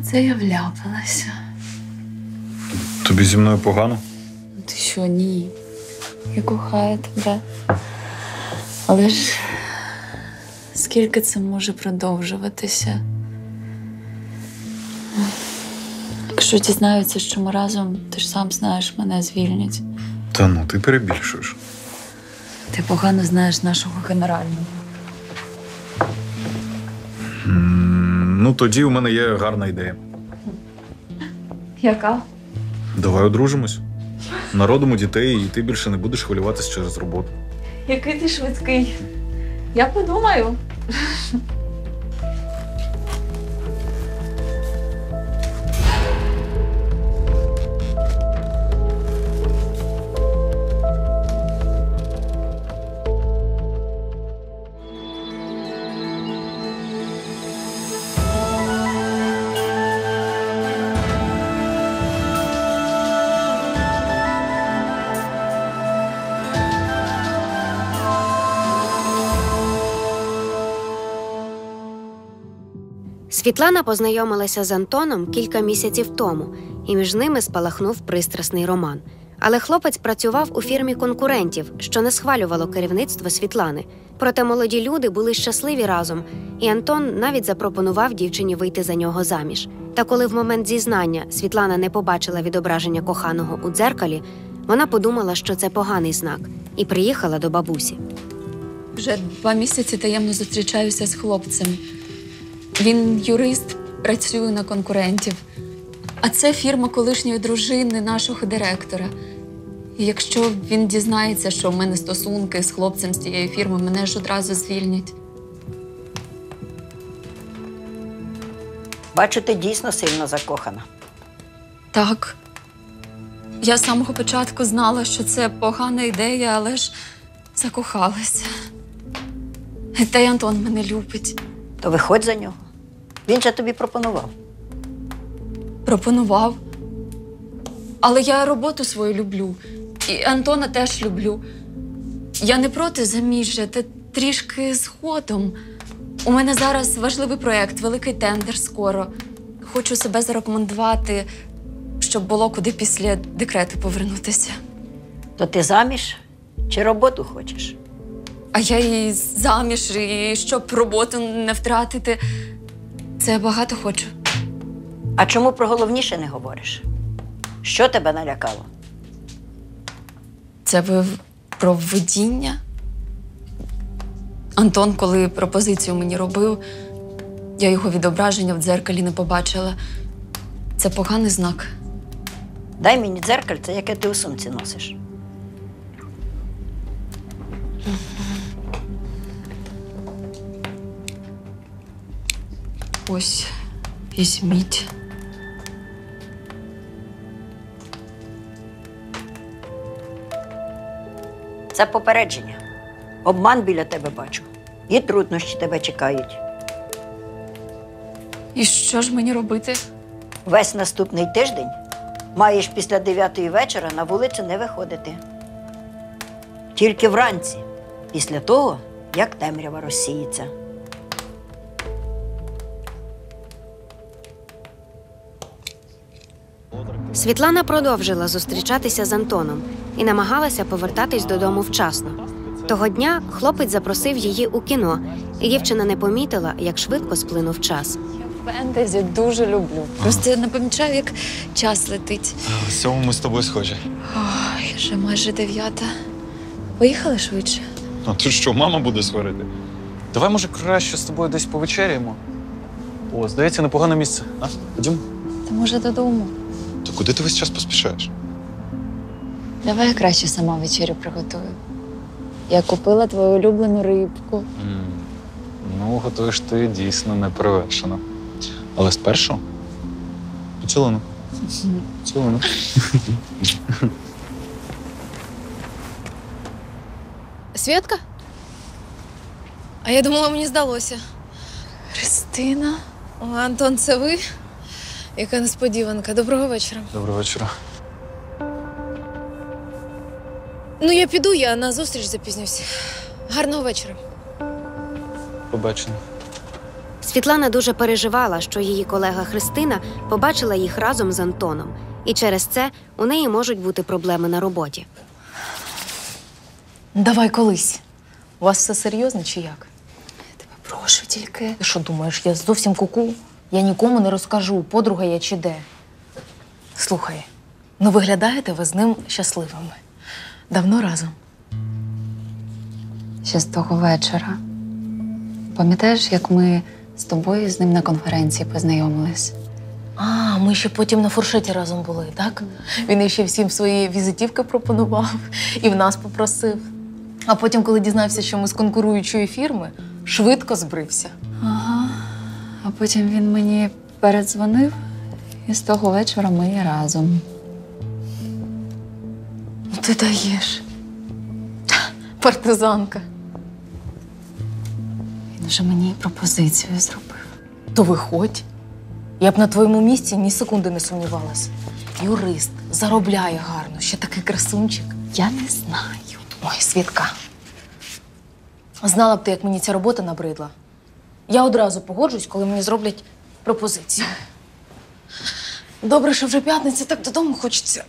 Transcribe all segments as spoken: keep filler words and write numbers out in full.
Це я вляпалася. Тобі зі мною погано? Ти що, ні? Я кохаю тебе. Але ж скільки це може продовжуватися? Якщо дізнаються, що ми разом, ти ж сам знаєш, мене звільнять. Та ну, ти перебільшуєш. Ти погано знаєш нашого генерального. М, Ну, тоді у мене є гарна ідея. Яка? Давай одружимось. Народимо дітей, і ти більше не будеш хвилюватись через роботу. Який ти швидкий. Я подумаю. Світлана познайомилася з Антоном кілька місяців тому, і між ними спалахнув пристрасний роман. Але хлопець працював у фірмі конкурентів, що не схвалювало керівництво Світлани. Проте молоді люди були щасливі разом, і Антон навіть запропонував дівчині вийти за нього заміж. Та коли в момент зізнання Світлана не побачила відображення коханого у дзеркалі, вона подумала, що це поганий знак, і приїхала до бабусі. Вже два місяці таємно зустрічаюся з хлопцем. Він юрист, працює на конкурентів. А це фірма колишньої дружини нашого директора. І якщо він дізнається, що в мене стосунки з хлопцем з тієї фірми, мене ж одразу звільнять. Бачу, ти дійсно сильно закохана. Так. Я з самого початку знала, що це погана ідея, але ж закохалася. Та й Антон мене любить. То виходь за нього. Він же тобі пропонував. Пропонував. Але я роботу свою люблю. І Антона теж люблю. Я не проти заміжжя, та трішки згодом. У мене зараз важливий проєкт, великий тендер скоро. Хочу себе зарекомендувати, щоб було куди після декрету повернутися. То ти заміж чи роботу хочеш? А я і заміж, і щоб роботу не втратити. Це я багато хочу. А чому про головніше не говориш? Що тебе налякало? Це ви про видіння? Антон, коли пропозицію мені робив, я його відображення в дзеркалі не побачила. Це поганий знак. Дай мені дзеркальце, яке ти у сумці носиш. Ось, візьміть. Це попередження. Обман біля тебе бачу. І труднощі тебе чекають. І що ж мені робити? Весь наступний тиждень маєш після дев'ятої вечора на вулицю не виходити. Тільки вранці, після того, як темрява розсіється. Світлана продовжила зустрічатися з Антоном і намагалася повертатись додому вчасно. Того дня хлопець запросив її у кіно, і дівчина не помітила, як швидко сплинув час. Я фентезі дуже люблю. Просто я не помічаю, як час летить. В цьому ми з тобою схожі. Ой, вже майже дев'ята. Поїхали швидше? А ти що, мама буде сварити? Давай, може, краще з тобою десь повечеряємо? О, здається, непогане місце. А, ходімо? Та може додому? То куди ти весь час поспішаєш? Давай я краще сама вечерю приготую. Я купила твою улюблену рибку. Mm. Ну, готуєш ти дійсно неперевершено. Але спершу поцілунок. Поцілунок. Свєтка? А я думала, мені здалося. Христина? О, Антон, це ви? Яка несподіванка. Доброго вечора. Доброго вечора. Ну, я піду, я на зустріч запізнюся. Гарного вечора. Побачення. Світлана дуже переживала, що її колега Христина побачила їх разом з Антоном, і через це у неї можуть бути проблеми на роботі. Давай колись. У вас все серйозно чи як? Тебе прошу тільки. Ти що думаєш, я зовсім куку? Я нікому не розкажу, подруга я чи де. Слухай, ну виглядаєте ви з ним щасливими. Давно разом. Ще з того вечора. Пам'ятаєш, як ми з тобою з ним на конференції познайомились? А, ми ще потім на фуршеті разом були, так? Він ще всім свої візитівки пропонував і в нас попросив. А потім, коли дізнався, що ми з конкуруючої фірми, швидко збрився. Ага. А потім він мені передзвонив, і з того вечора ми разом. Ну ти даєш. Партизанка. Він вже мені пропозицію зробив. То виходь. Я б на твоєму місці ні секунди не сумнівалась. Юрист, заробляє гарно, ще такий красунчик. Я не знаю. Ой, Світка. Знала б ти, як мені ця робота набридла. Я одразу погоджусь, коли мені зроблять пропозицію. Добре, що вже п'ятниця, так додому хочеться.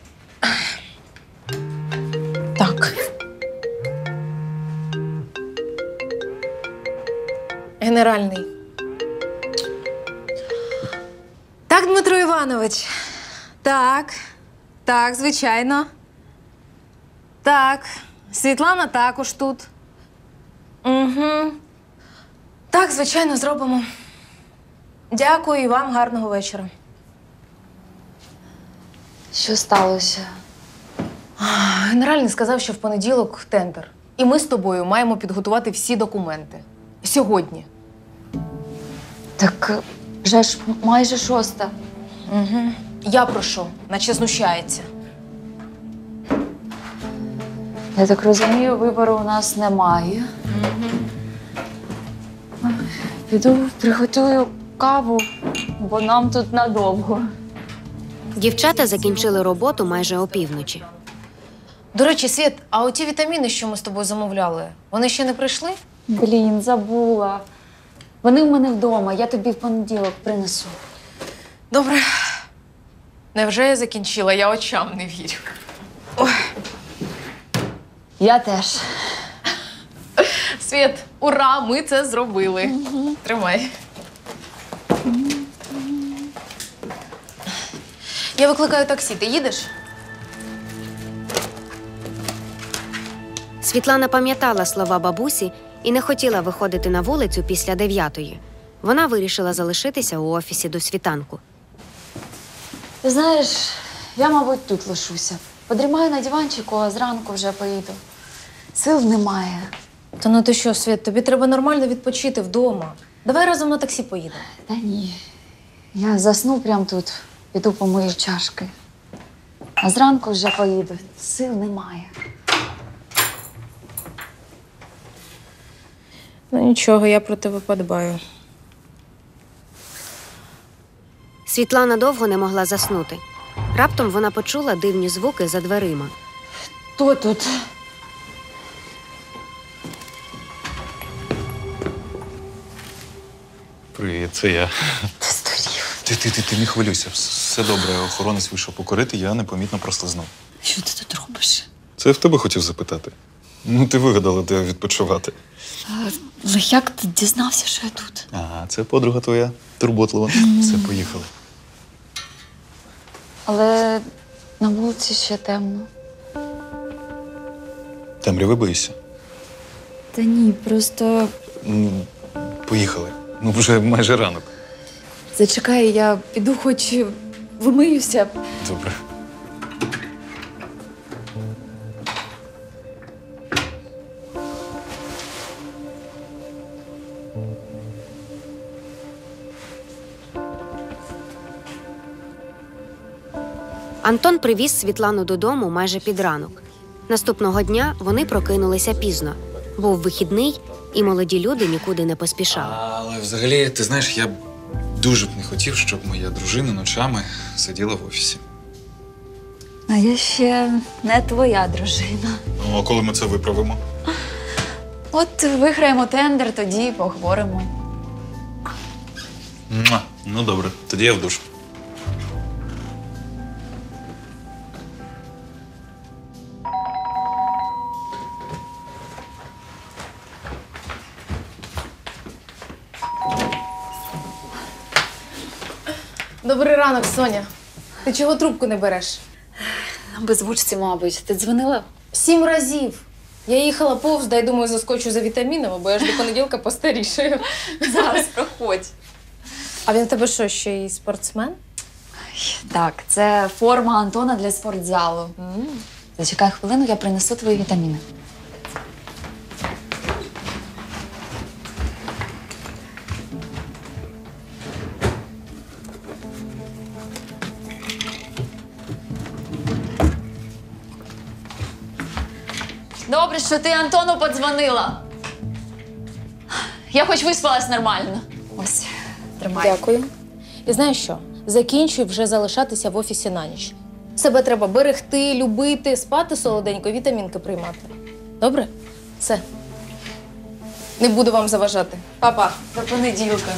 Так. Генеральний. Так, Дмитро Іванович. Так. Так, звичайно. Так. Світлана також тут. Угу. Так, звичайно, зробимо. Дякую і вам гарного вечора. Що сталося? Генеральний сказав, що в понеділок тендер. І ми з тобою маємо підготувати всі документи. Сьогодні. Так вже ж майже шоста. Угу. Я прошу, наче знущається. Я так розумію, вибору у нас немає. Угу. Піду приготую каву, бо нам тут надовго. Дівчата закінчили роботу майже опівночі. До речі, Світ, а оті вітаміни, що ми з тобою замовляли, вони ще не прийшли? Блін, забула. Вони в мене вдома, я тобі в понеділок принесу. Добре. Невже я закінчила? Я очам не вірю. Ой. Я теж. Світ, ура! Ми це зробили. Угу. Тримай. Я викликаю таксі. Ти їдеш? Світлана пам'ятала слова бабусі і не хотіла виходити на вулицю після дев'ятої. Вона вирішила залишитися у офісі до світанку. Ти знаєш, я, мабуть, тут лишуся. Подрімаю на диванчику, а зранку вже поїду. Сил немає. Та ну ти що, Світ, тобі треба нормально відпочити вдома. Давай разом на таксі поїдемо. Та ні. Я засну прямо тут, піду помию чашки. А зранку вже поїду. Сил немає. Ну нічого, я про тебе подбаю. Світлана довго не могла заснути. Раптом вона почула дивні звуки за дверима. Хто тут? Привіт, це я. Ти здурів. Ти, ти, ти, ти не хвилюйся. Все добре. Охоронець вийшов покорити, я непомітно прослизнув. Що ти тут робиш? Це я в тебе хотів запитати. Ну, ти вигадала, де відпочивати. Але як ти дізнався, що я тут? Ага, це подруга твоя, турботлива. Все, поїхали. Але на вулиці ще темно. Темряви боїшся? Та ні, просто Ну, поїхали. Ну, вже майже ранок. зачекай, я піду хоч вимиюся. Добре. Антон привіз Світлану додому майже під ранок. Наступного дня вони прокинулися пізно. Був вихідний, і молоді люди нікуди не поспішали. Але взагалі, ти знаєш, я б дуже б не хотів, щоб моя дружина ночами сиділа в офісі. А я ще не твоя дружина. Ну, а коли ми це виправимо? От виграємо тендер, тоді й поговоримо. Муа. Ну добре, тоді я в душ. Добрий ранок, Соня. Ти чого трубку не береш? Беззвучці, мабуть. Ти дзвонила? Сім разів. Я їхала повз, дай думаю, заскочу за вітамінами, бо я ж до понеділка постарішаю. Зараз проходь. А він в тебе що, ще й спортсмен? Так, це форма Антона для спортзалу. Зачекай хвилину, я принесу твої вітаміни. Добре, що ти Антону подзвонила. Я хоч виспалась нормально. Ось, тримай. Дякую. І знаєш що? Закінчуй вже залишатися в офісі на ніч. Себе треба берегти, любити, спати солоденько, вітамінки приймати. Добре? Все. Не буду вам заважати. Па-па. До понеділка.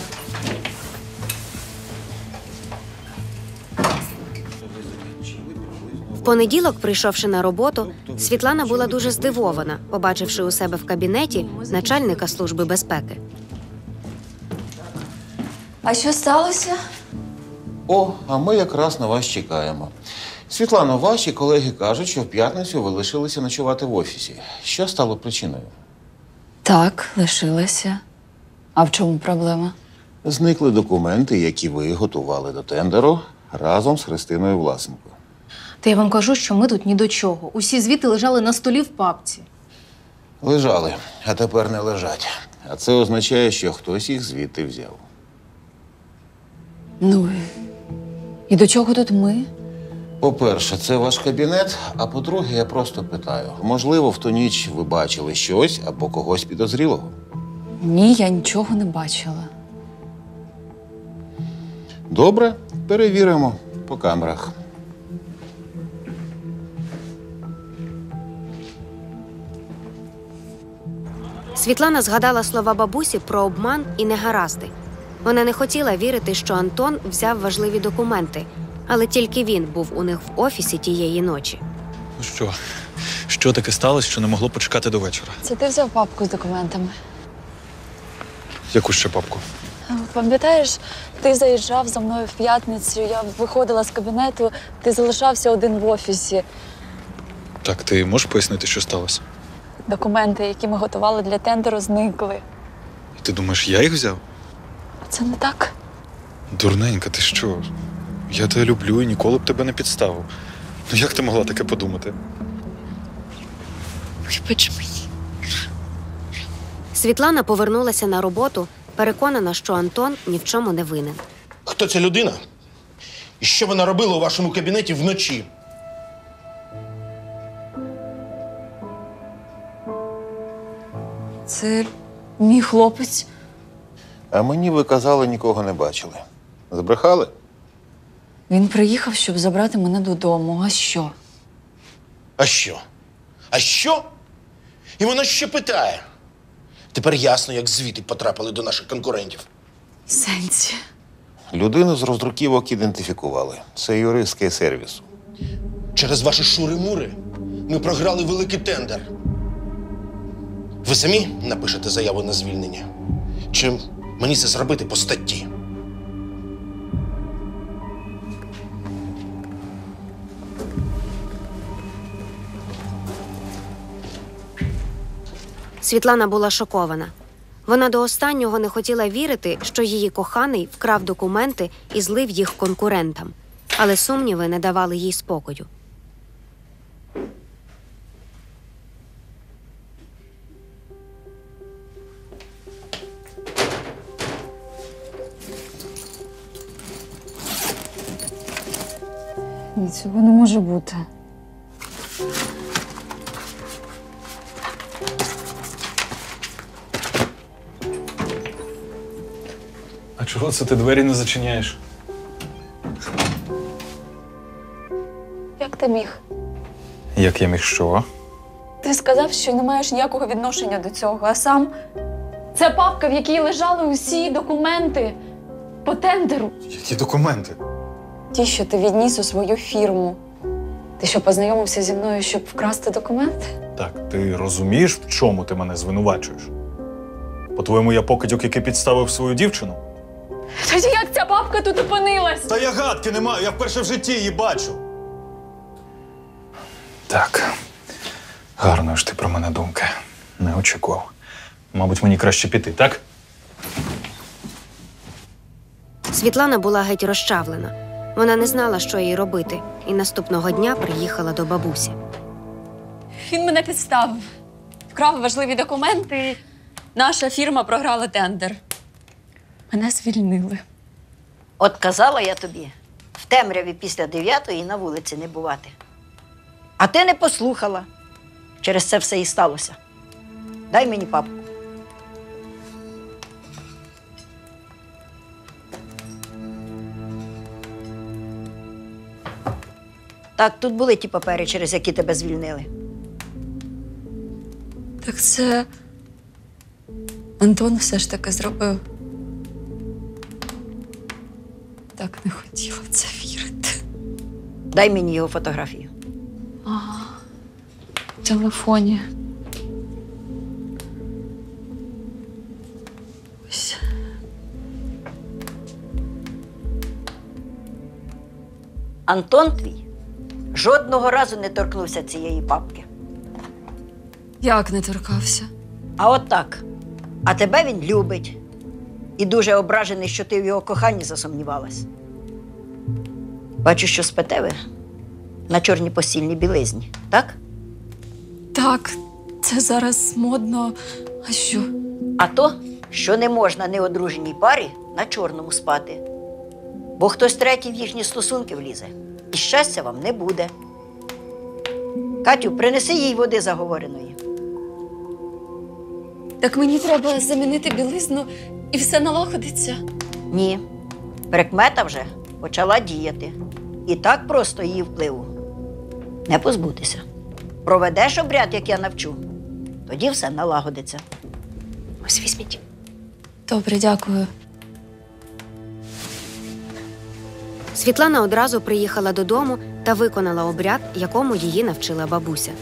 В понеділок, прийшовши на роботу, Світлана була дуже здивована, побачивши у себе в кабінеті начальника Служби безпеки. А що сталося? О, а ми якраз на вас чекаємо. Світлано, ваші колеги кажуть, що в п'ятницю ви лишилися ночувати в офісі. Що стало причиною? Так, лишилася. А в чому проблема? Зникли документи, які ви готували до тендеру разом з Христиною Власенко. Та я вам кажу, що ми тут ні до чого. Усі звіти лежали на столі в папці. Лежали, а тепер не лежать. А це означає, що хтось їх звідти взяв. Ну, і до чого тут ми? По-перше, це ваш кабінет, а по-друге, я просто питаю. Можливо, в ту ніч ви бачили щось або когось підозрілого? Ні, я нічого не бачила. Добре, перевіримо по камерах. Світлана згадала слова бабусі про обман і негаразди. Вона не хотіла вірити, що Антон взяв важливі документи, але тільки він був у них в офісі тієї ночі. Ну що? Що таке сталося, що не могло почекати до вечора? Це ти взяв папку з документами? Яку ще папку? Пам'ятаєш, ти заїжджав за мною в п'ятницю, я виходила з кабінету, ти залишався один в офісі. Так, ти можеш пояснити, що сталося? Документи, які ми готували для тендеру, зникли. І ти думаєш, я їх взяв? Це не так? Дурненька, ти що? Я тебе люблю і ніколи б тебе не підставив. Ну як ти могла таке подумати? Вибач мені. Світлана повернулася на роботу, переконана, що Антон ні в чому не винен. Хто ця людина? І що вона робила у вашому кабінеті вночі? Це мій хлопець. А мені ви казали, нікого не бачили. Збрехали? Він приїхав, щоб забрати мене додому. А що? А що? А що? І вона ще питає. Тепер ясно, як звіти потрапили до наших конкурентів. Сенсі. Людину з роздруківок ідентифікували. Це юрист Кей-сервісу. Через ваші шури-мури ми програли великий тендер. Ви самі напишете заяву на звільнення? Чи мені це зробити по статті? Світлана була шокована. Вона до останнього не хотіла вірити, що її коханий вкрав документи і злив їх конкурентам. Але сумніви не давали їй спокою. Ні, цього не може бути. А чого це ти двері не зачиняєш? Як ти міг? Як я міг що? Ти сказав, що не маєш ніякого відношення до цього, а сам… Це папка, в якій лежали усі документи. по тендеру. Які документи? Ті, що ти відніс у свою фірму. Ти що, познайомився зі мною, щоб вкрасти документи? Так, ти розумієш, в чому ти мене звинувачуєш? По-твоєму, я покидьок, який підставив свою дівчину? Тоді як ця бабка тут опинилась? Та я гадки не маю, я вперше в житті її бачу. Так, гарної ж ти про мене думки. Не очікував. Мабуть, мені краще піти, так? Світлана була геть розчавлена. Вона не знала, що їй робити, і наступного дня приїхала до бабусі. Він мене підставив. Вкрав важливі документи. Наша фірма програла тендер. Мене звільнили. От казала я тобі, в темряві після дев'ятої на вулиці не бувати. А ти не послухала. Через це все і сталося. Дай мені папку. Так, тут були ті папери, через які тебе звільнили. Так це Антон все ж таки зробив. Так не хотіла в це вірити. Дай мені його фотографію. В телефоні. Ось. Антон твій жодного разу не торкнувся цієї папки. Як не торкався? А от так. А тебе він любить. І дуже ображений, що ти в його коханні засумнівалась. Бачу, що спите ви на чорній постільній білизні, так? Так, це зараз модно. А що? А то, що не можна неодруженій парі на чорному спати. Бо хтось третій в їхні стосунки влізе. І щастя вам не буде. Катю, принеси їй води заговореної. Так мені треба замінити білизну і все налагодиться. Ні. Прикмета вже почала діяти. І так просто її впливу не позбутися. Проведеш обряд, як я навчу, тоді все налагодиться. Ось візьміть. Добре, дякую. Світлана одразу приїхала додому та виконала обряд, якому її навчила бабуся.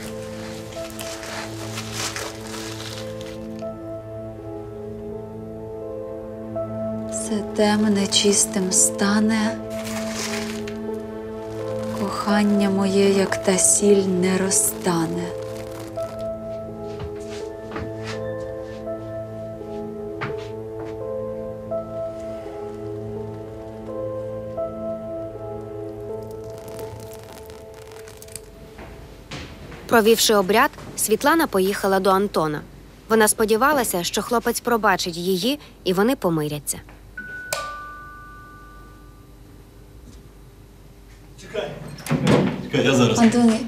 Все темне чистим стане. Кохання моє, як та сіль, не розтане. Провівши обряд, Світлана поїхала до Антона. Вона сподівалася, що хлопець пробачить її, і вони помиряться. Чекай, я зараз. Антоні,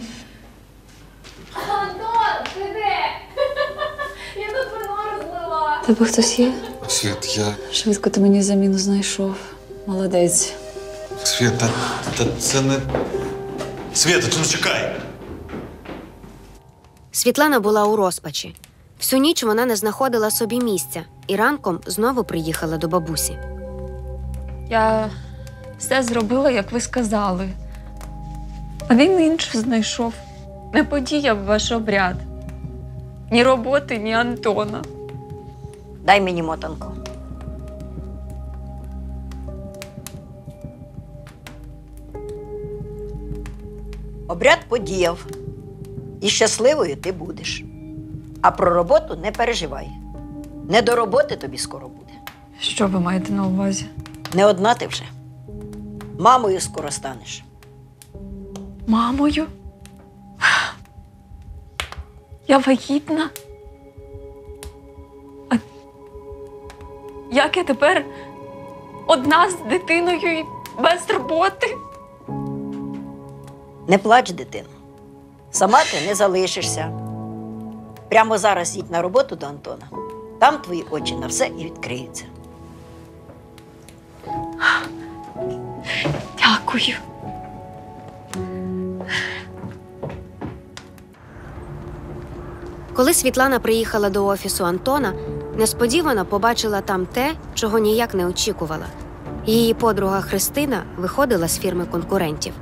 Антон, ти де? Я тут вино розлила. тебе хтось є? Світ, я. Швидко ти мені заміну знайшов. Молодець. Світ, та, та це не. Свята, ти ну чекай! Світлана була у розпачі. Всю ніч вона не знаходила собі місця і ранком знову приїхала до бабусі. Я все зробила, як ви сказали. А він інше знайшов. Не подіяв ваш обряд. Ні роботи, ні Антона. Дай мені мотанку. Обряд подіяв. І щасливою ти будеш. А про роботу не переживай. Не до роботи тобі скоро буде. Що ви маєте на увазі? Не одна ти вже. Мамою скоро станеш. Мамою? Я вагітна? А як я тепер одна з дитиною і без роботи? Не плач, дитино. Сама ти не залишишся. Прямо зараз їдь на роботу до Антона. Там твої очі на все і відкриються. Дякую. Коли Світлана приїхала до офісу Антона, несподівано побачила там те, чого ніяк не очікувала. Її подруга Христина виходила з фірми конкурентів.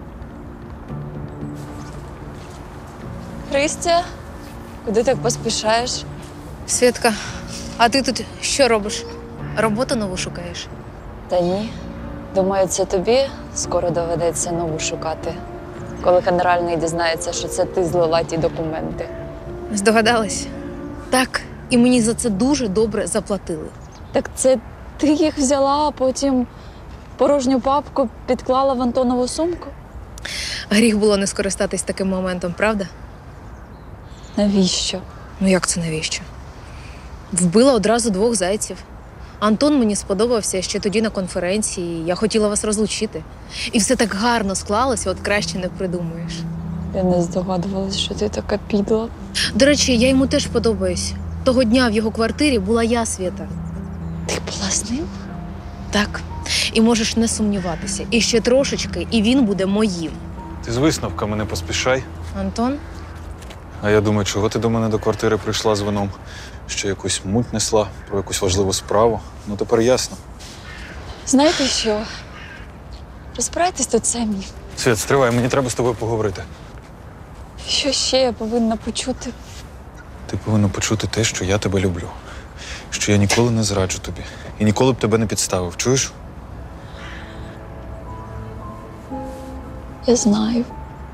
Христя, куди так поспішаєш? Свідка, а ти тут що робиш? Роботу нову шукаєш? Та ні. Думаю, це тобі скоро доведеться нову шукати, коли генеральний дізнається, що це ти злила ті документи. Здогадалась? Так, і мені за це дуже добре заплатили. Так це ти їх взяла, а потім порожню папку підклала в Антонову сумку? Гріх було не скористатись таким моментом, правда? Навіщо? Ну як це навіщо? Вбила одразу двох зайців. Антон мені сподобався ще тоді на конференції, я хотіла вас розлучити. І все так гарно склалося, от краще не придумаєш. Я не здогадувалась, що ти така підла. До речі, я йому теж подобаюсь. Того дня в його квартирі була я, Свята. Ти була з ним? Так. І можеш не сумніватися. І ще трошечки, і він буде моїм. Ти з висновками не поспішай. Антон? А я думаю, чого ти до мене до квартири прийшла з вином? Що якусь муть несла про якусь важливу справу? Ну тепер ясно. Знаєте що? Розбирайтесь тут самі. Свят, стривай, мені треба з тобою поговорити. Що ще я повинна почути? Ти повинна почути те, що я тебе люблю. Що я ніколи не зраджу тобі. І ніколи б тебе не підставив. Чуєш? Я знаю.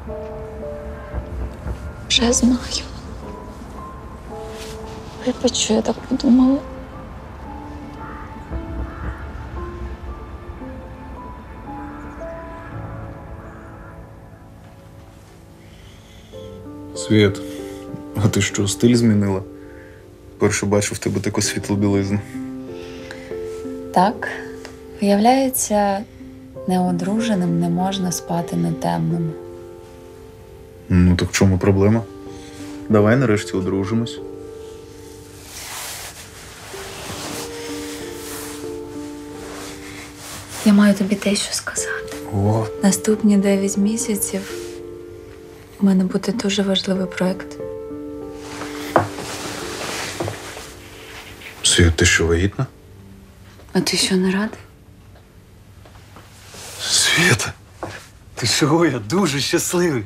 Вже знаю. Вибач, що я так подумала. Світ, а ти що, стиль змінила? Перше бачу в тебе таку світлу білизну. Так, виявляється, неодруженим не можна спати на темному. Ну, так в чому проблема? Давай нарешті одружимось. Я маю тобі дещо сказати. О, Наступні дев'ять місяців у мене буде дуже важливий проєкт. Світ, ти що, вагітна? А ти що, не радий? Світа, ти чого? Я дуже щасливий.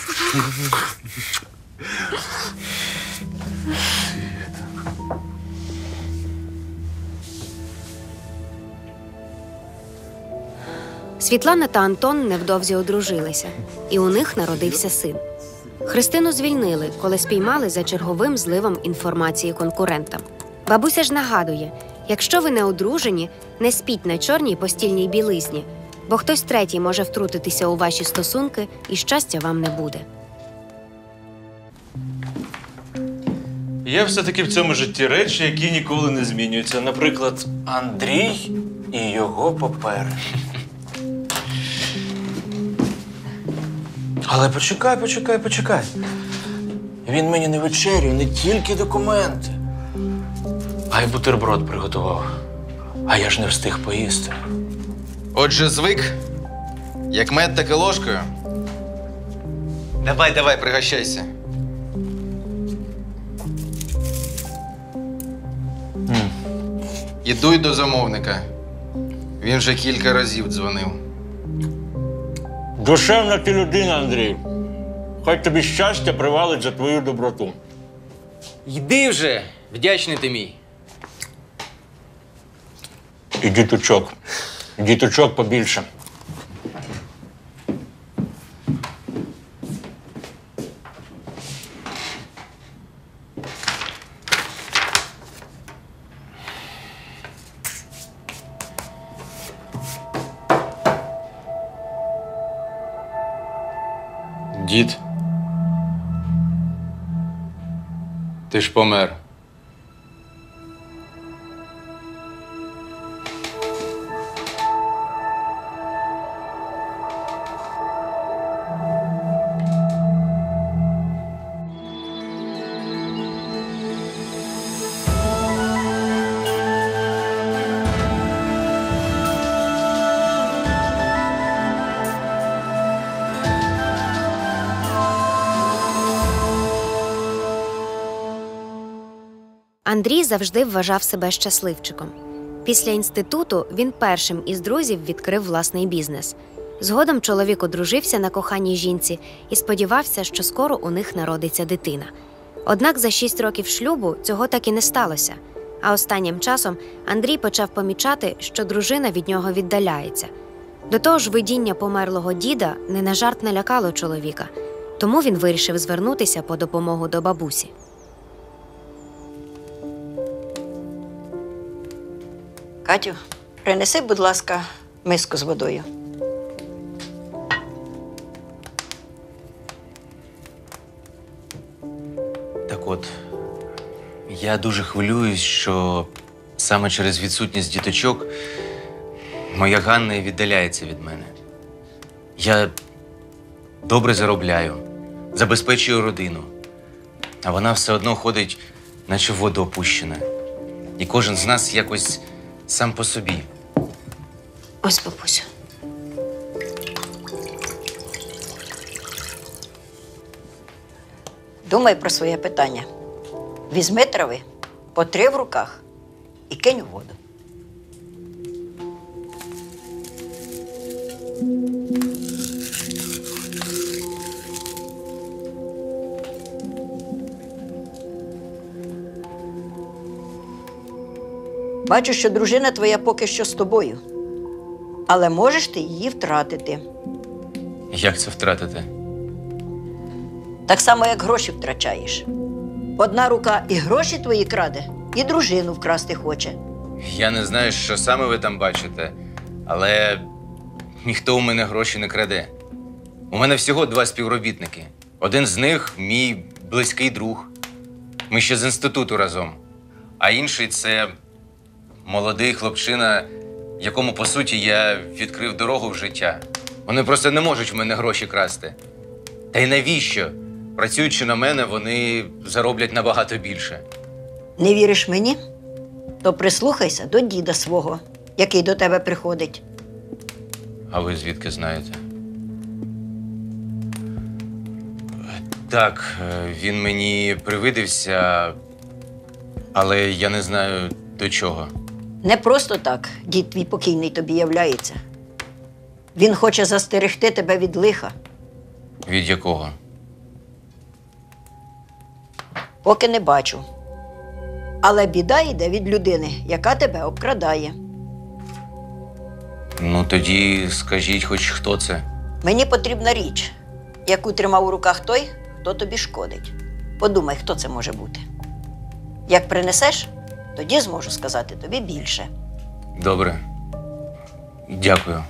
Світлана та Антон невдовзі одружилися, і у них народився син. Христину звільнили, коли спіймали за черговим зливом інформації конкурентам. Бабуся ж нагадує, якщо ви не одружені, не спіть на чорній постільній білизні, бо хтось третій може втрутитися у ваші стосунки, і щастя вам не буде. Є все-таки в цьому житті речі, які ніколи не змінюються. Наприклад, Андрій і його папери. Але почекай, почекай, почекай. Він мені не вечерю, не тільки документи, а й бутерброд приготував. А я ж не встиг поїсти. Отже, звик, як мед, так і ложкою. Давай, давай, пригощайся. М. Ідуй до замовника. Він вже кілька разів дзвонив. Душевна ти людина, Андрій. Хай тобі щастя привалить за твою доброту. Йди вже, вдячний ти мій. І діточок. Діточок побільше. Дід. Ти ж помер. Андрій завжди вважав себе щасливчиком. Після інституту він першим із друзів відкрив власний бізнес. Згодом чоловік одружився на коханій жінці і сподівався, що скоро у них народиться дитина. Однак за шість років шлюбу цього так і не сталося. А останнім часом Андрій почав помічати, що дружина від нього віддаляється. До того ж, видіння померлого діда не на жарт налякало чоловіка, тому він вирішив звернутися по допомогу до бабусі. Катю, принеси, будь ласка, миску з водою. Так от, я дуже хвилююсь, що саме через відсутність діточок моя Ганна і віддаляється від мене. Я добре заробляю, забезпечую родину, а вона все одно ходить, наче в воду опущена. І кожен з нас якось сам по собі. Ось, бабусю. Думай про своє питання. Візьми трави, потри в руках і кинь у воду. Бачу, що дружина твоя поки що з тобою, але можеш ти її втратити. Як це втратити? Так само, як гроші втрачаєш. Одна рука і гроші твої краде, і дружину вкрасти хоче. Я не знаю, що саме ви там бачите, але ніхто у мене гроші не краде. У мене всього два співробітники. Один з них – мій близький друг. Ми ще з інституту разом. А інший – це молодий хлопчина, якому, по суті, я відкрив дорогу в життя. Вони просто не можуть в мене гроші красти. Та й навіщо? Працюючи на мене, вони зароблять набагато більше. Не віриш мені? То прислухайся до діда свого, який до тебе приходить. А ви звідки знаєте? Так, він мені привидився, але я не знаю до чого. Не просто так дід твій покійний тобі являється. Він хоче застерегти тебе від лиха. Від якого? Поки не бачу. Але біда йде від людини, яка тебе обкрадає. Ну, тоді скажіть хоч, хто це. Мені потрібна річ, яку тримав у руках той, хто тобі шкодить. Подумай, хто це може бути. Як принесеш, тоді зможу сказати тобі більше. Добре. Дякую.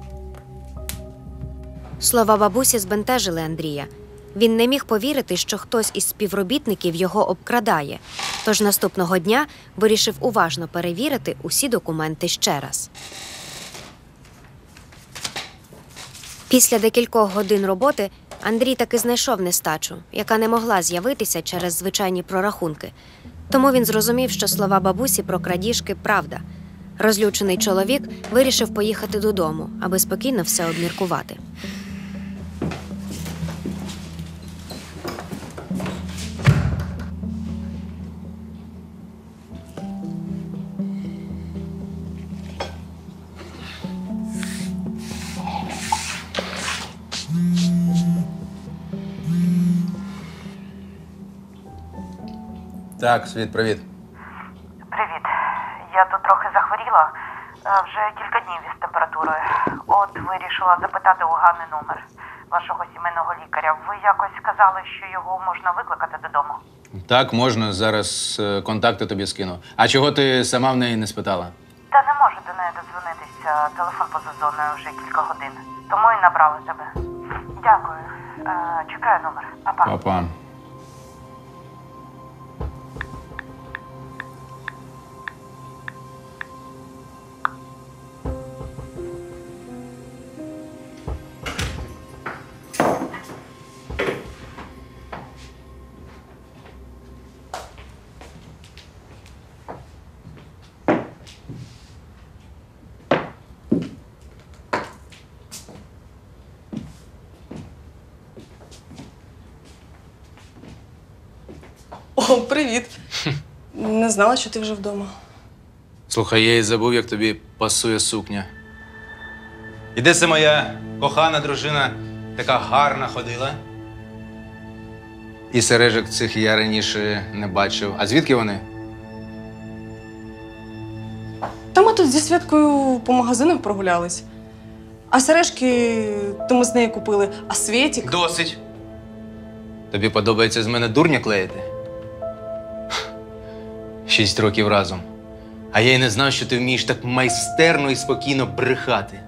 Слова бабусі збентежили Андрія. Він не міг повірити, що хтось із співробітників його обкрадає. Тож наступного дня вирішив уважно перевірити усі документи ще раз. Після декількох годин роботи Андрій таки знайшов нестачу, яка не могла з'явитися через звичайні прорахунки. Тому він зрозумів, що слова бабусі про крадіжки – правда. Розлючений чоловік вирішив поїхати додому, аби спокійно все обміркувати. Так, Світ, привіт. Привіт. Я тут трохи захворіла. Е, Вже кілька днів із температурою. От вирішила запитати у Ганни номер вашого сімейного лікаря. Ви якось сказали, що його можна викликати додому. Так, можна. Зараз е, контакти тобі скину. А чого ти сама в неї не спитала? Та не можу до неї додзвонитися. Телефон поза зоною вже кілька годин. Тому і набрала тебе. Дякую. Е, Чекаю номер. Па-па. Папа. О, привіт. Не знала, що ти вже вдома. Слухай, я і забув, як тобі пасує сукня. І де це моя кохана дружина така гарна ходила? І сережок цих я раніше не бачив. А звідки вони? Та ми тут зі Святкою по магазинах прогулялись. А сережки то ми з нею купили, а Свєтік… Досить. Тобі подобається з мене дурня клеїти? Шість років разом. А я й не знав, що ти вмієш так майстерно і спокійно брехати.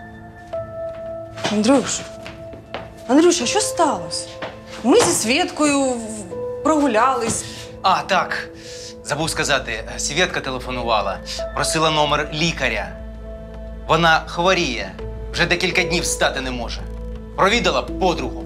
Андрюш, Андрюша, що сталося? Ми зі Свєткою прогулялись. А, так. Забув сказати, Свєтка телефонувала, просила номер лікаря. Вона хворіє, вже декілька днів встати не може. Провідала подругу.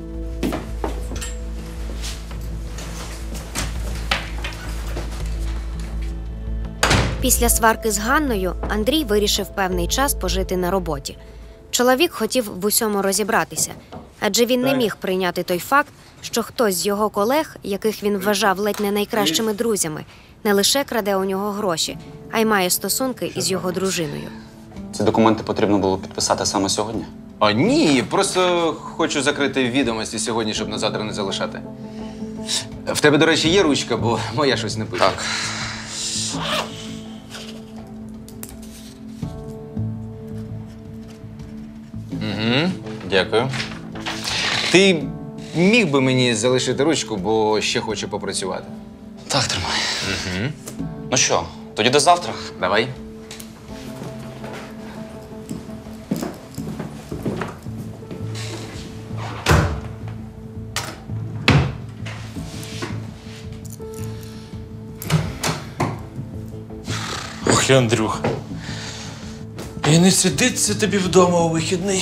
Після сварки з Ганною Андрій вирішив певний час пожити на роботі. Чоловік хотів в усьому розібратися, адже він не міг прийняти той факт, що хтось з його колег, яких він вважав ледь не найкращими друзями, не лише краде у нього гроші, а й має стосунки із його дружиною. Ці документи потрібно було підписати саме сьогодні? А ні, просто хочу закрити відомості сьогодні, щоб на завтра не залишати. В тебе, до речі, є ручка, бо моя щось не пише. Так. Угу, дякую. Ти міг би мені залишити ручку, бо ще хочу попрацювати. Так, тримай. Угу. Ну що, тоді до завтра? Давай. Ох, Андрюха. І не сидиться тобі вдома у вихідний.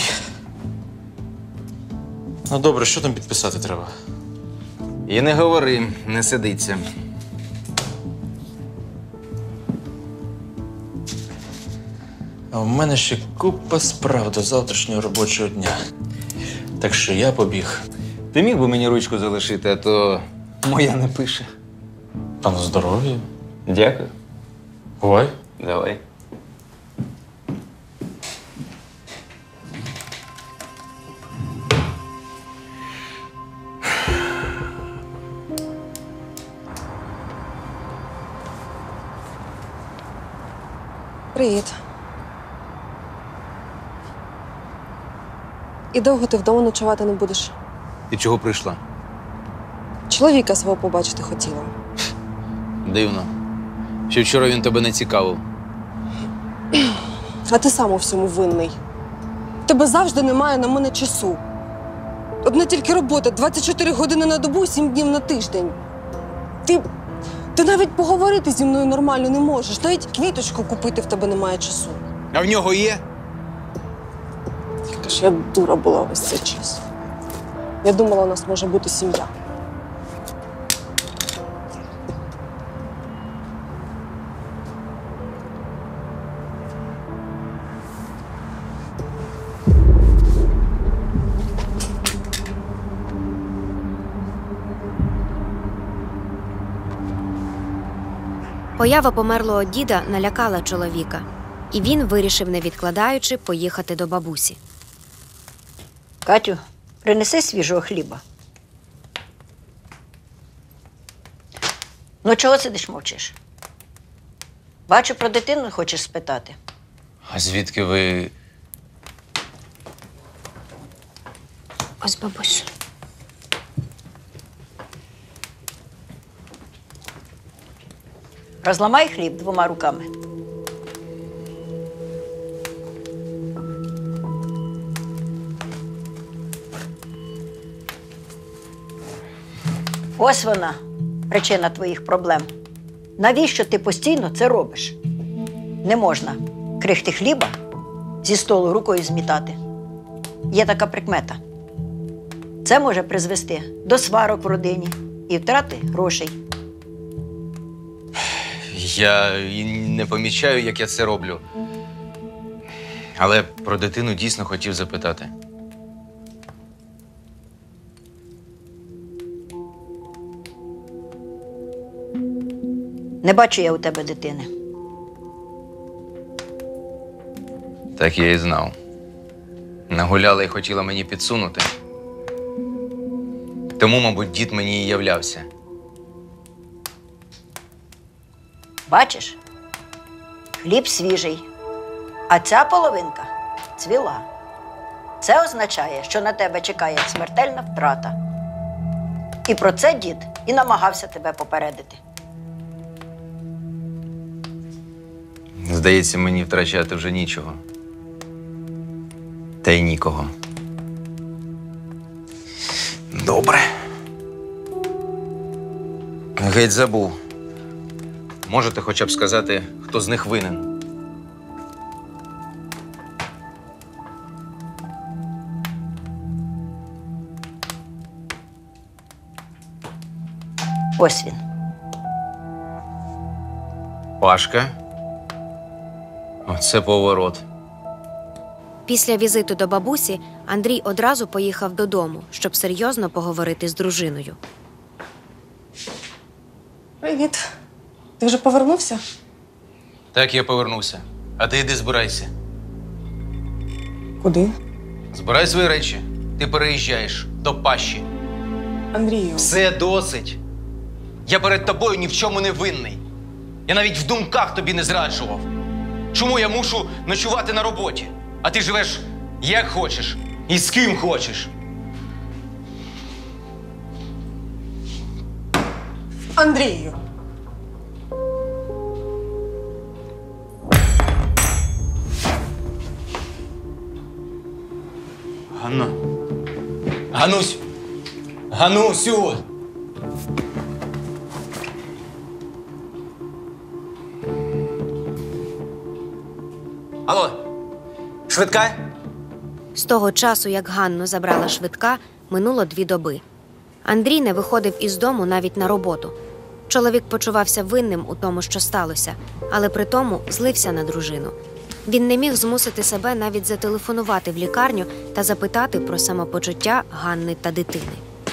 Ну добре, що там підписати треба? І не говори, не сидиться. А в мене ще купа справ до завтрашнього робочого дня. Так що я побіг. Ти міг би мені ручку залишити, а то моя не пише. А на здоров'я. Дякую. Бувай. Давай. Привіт. І довго ти вдома ночувати не будеш? Ти чого прийшла? Чоловіка свого побачити хотіла. Дивно. Ще вчора він тебе не цікавив. А ти сам у всьому винний. Тебе завжди немає на мене часу. Одна тільки робота, двадцять чотири години на добу, сім днів на тиждень. Ти, ти навіть поговорити зі мною нормально не можеш. Навіть квіточку купити в тебе немає часу. А в нього є? Яка ж я дура була весь цей час. Я думала, у нас може бути сім'я. Поява померлого діда налякала чоловіка, і він вирішив, не відкладаючи, поїхати до бабусі. Катю, принеси свіжого хліба. Ну, чого сидиш, мовчиш? Бачу, про дитину хочеш спитати. А звідки ви. Ось бабусь. Розламай хліб двома руками. Ось вона, причина твоїх проблем. Навіщо ти постійно це робиш? Не можна крихти хліба зі столу рукою змітати. Є така прикмета. Це може призвести до сварок в родині і втрати грошей. Я і не помічаю, як я це роблю. Але про дитину дійсно хотів запитати. Не бачу я у тебе дитини. Так я і знав. Нагуляла і хотіла мені підсунути. Тому, мабуть, дід мені і являвся. Бачиш? Хліб свіжий, а ця половинка цвіла. Це означає, що на тебе чекає смертельна втрата. І про це дід і намагався тебе попередити. Здається, мені втрачати вже нічого. Та й нікого. Добре. Геть забув. Можете хоча б сказати, хто з них винен? Ось він. Пашка. Оце поворот. Після візиту до бабусі Андрій одразу поїхав додому, щоб серйозно поговорити з дружиною. Привіт. Ти вже повернувся? Так, я повернувся. А ти йди збирайся. Куди? Збирай свої речі. Ти переїжджаєш до Паші. Андрію. Все досить. Я перед тобою ні в чому не винний. Я навіть в думках тобі не зраджував. Чому я мушу ночувати на роботі? А ти живеш як хочеш і з ким хочеш. Андрію. Ганна. Ганусь. Ганусю. Алло. Швидка? З того часу, як Ганну забрала швидка, минуло дві доби. Андрій не виходив із дому навіть на роботу. Чоловік почувався винним у тому, що сталося, але при тому злився на дружину. Він не міг змусити себе навіть зателефонувати в лікарню та запитати про самопочуття Ганни та дитини.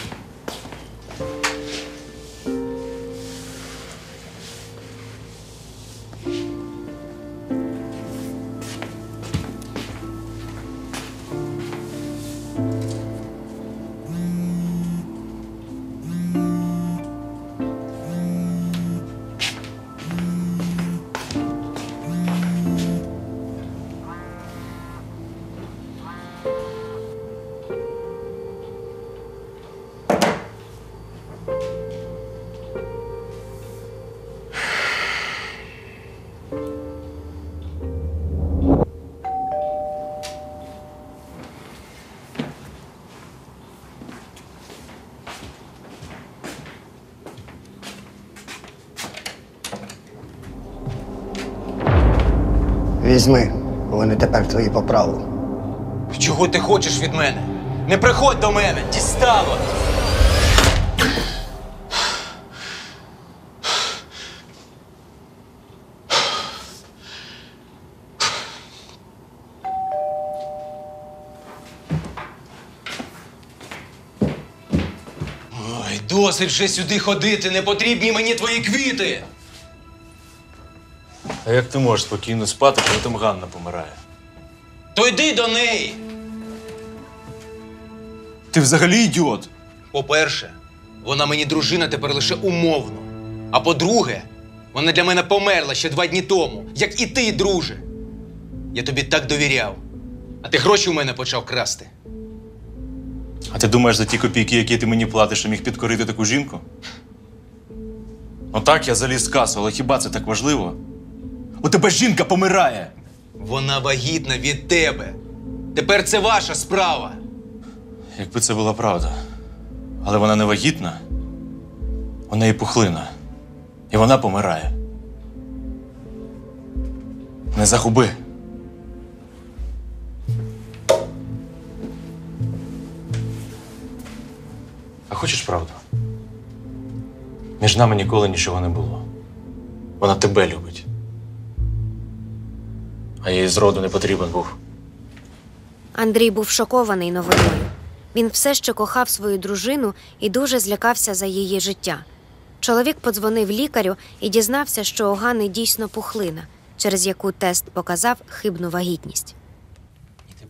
Візьми, вони тепер твої по праву. Чого ти хочеш від мене? Не приходь до мене! Дістало! Ой, досить вже сюди ходити! Не потрібні мені твої квіти! А як ти можеш спокійно спати, коли там Ганна помирає? То йди до неї! Ти взагалі ідіот! По-перше, вона мені дружина тепер лише умовно. А по-друге, вона для мене померла ще два дні тому, як і ти, друже. Я тобі так довіряв. А ти гроші у мене почав красти. А ти думаєш, за ті копійки, які ти мені платиш, я міг підкорити таку жінку? Отак я заліз в касу, але хіба це так важливо? У тебе жінка помирає! Вона вагітна від тебе. Тепер це ваша справа. Якби це була правда. Але вона не вагітна. У неї пухлина. І вона помирає. Не загуби. А хочеш правду? Між нами ніколи нічого не було. Вона тебе любить. А їй зроду не потрібен був. Андрій був шокований новиною. Він все ще кохав свою дружину і дуже злякався за її життя. Чоловік подзвонив лікарю і дізнався, що у Ганни дійсно пухлина, через яку тест показав хибну вагітність.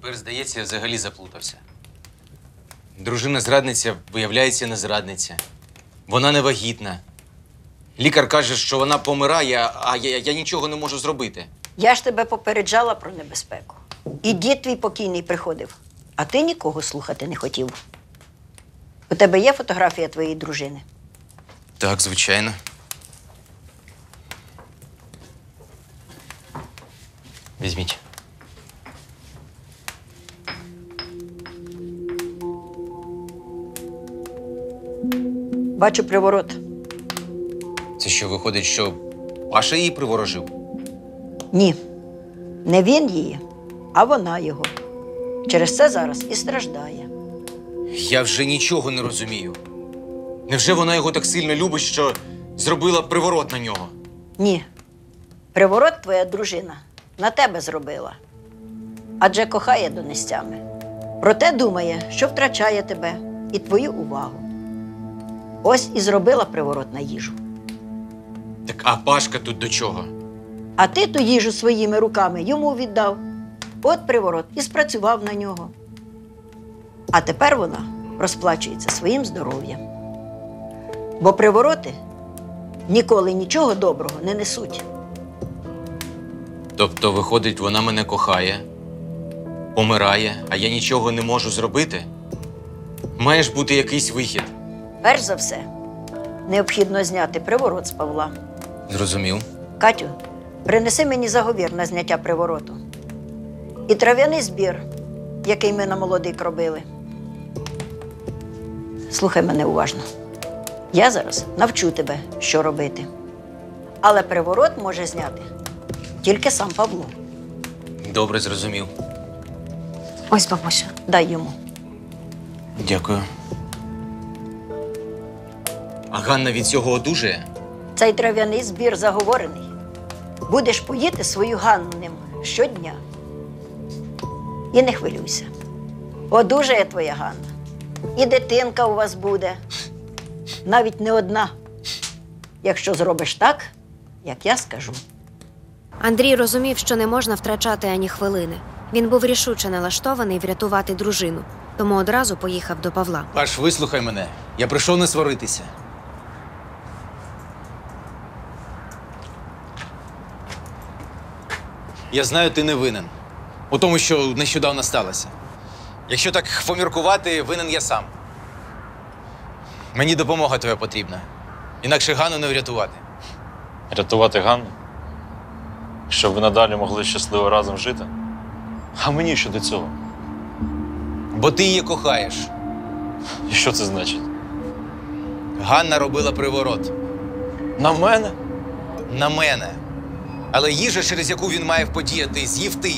Тепер, здається, я взагалі заплутався. Дружина-зрадниця, виявляється, не зрадниця. Вона не вагітна. Лікар каже, що вона помирає, а я, я нічого не можу зробити. Я ж тебе попереджала про небезпеку. І дід твій покійний приходив, а ти нікого слухати не хотів. У тебе є фотографія твоєї дружини? Так, звичайно. Візьміть. Бачу приворот. Це що, виходить, що Паша її приворожив? Ні. Не він її, а вона його. Через це зараз і страждає. Я вже нічого не розумію. Невже вона його так сильно любить, що зробила приворот на нього? Ні. Приворот твоя дружина на тебе зробила. Адже кохає донестями. Проте думає, що втрачає тебе і твою увагу. Ось і зробила приворот на їжу. Так а Пашка тут до чого? А ти ту їжу своїми руками йому віддав. От приворот і спрацював на нього. А тепер вона розплачується своїм здоров'ям. Бо привороти ніколи нічого доброго не несуть. Тобто, виходить, вона мене кохає, помирає, а я нічого не можу зробити? Має ж бути якийсь вихід. Перш за все, необхідно зняти приворот з Павла. Зрозумів. Катю, принеси мені заговір на зняття привороту. І трав'яний збір, який ми на молодик робили. Слухай мене уважно. Я зараз навчу тебе, що робити. Але приворот може зняти тільки сам Павло. Добре, зрозумів. Ось, бабуся. Дай йому. Дякую. А Ганна від цього одужає? Цей трав'яний збір заговорений. Будеш поїти свою Ганну ним щодня. І не хвилюйся. Одужає твоя Ганна. І дитинка у вас буде. Навіть не одна. Якщо зробиш так, як я скажу. Андрій розумів, що не можна втрачати ані хвилини. Він був рішуче налаштований врятувати дружину, тому одразу поїхав до Павла. Паш, вислухай мене. Я прийшов не сваритися. Я знаю, ти не винен у тому, що нещодавно сталося. Якщо так поміркувати, винен я сам. Мені допомога твоя потрібна. Інакше Ганну не врятувати. Рятувати Ганну? Щоб ви надалі могли щасливо разом жити? А мені що до цього? Бо ти її кохаєш. І що це значить? Ганна робила приворот. На мене? На мене. Але їжа, через яку він має подіяти, з'їв ти.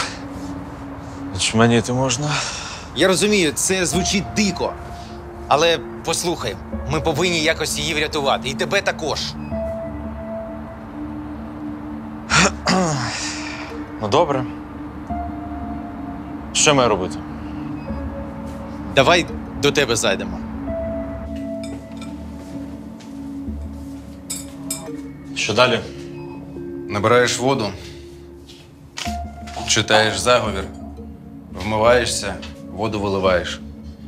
Чменіти можна? Я розумію, це звучить дико. Але послухай, ми повинні якось її врятувати. І тебе також. Ну, добре. Що маю робити? Давай до тебе зайдемо. Що далі? Набираєш воду, читаєш заговір, вмиваєшся, воду виливаєш.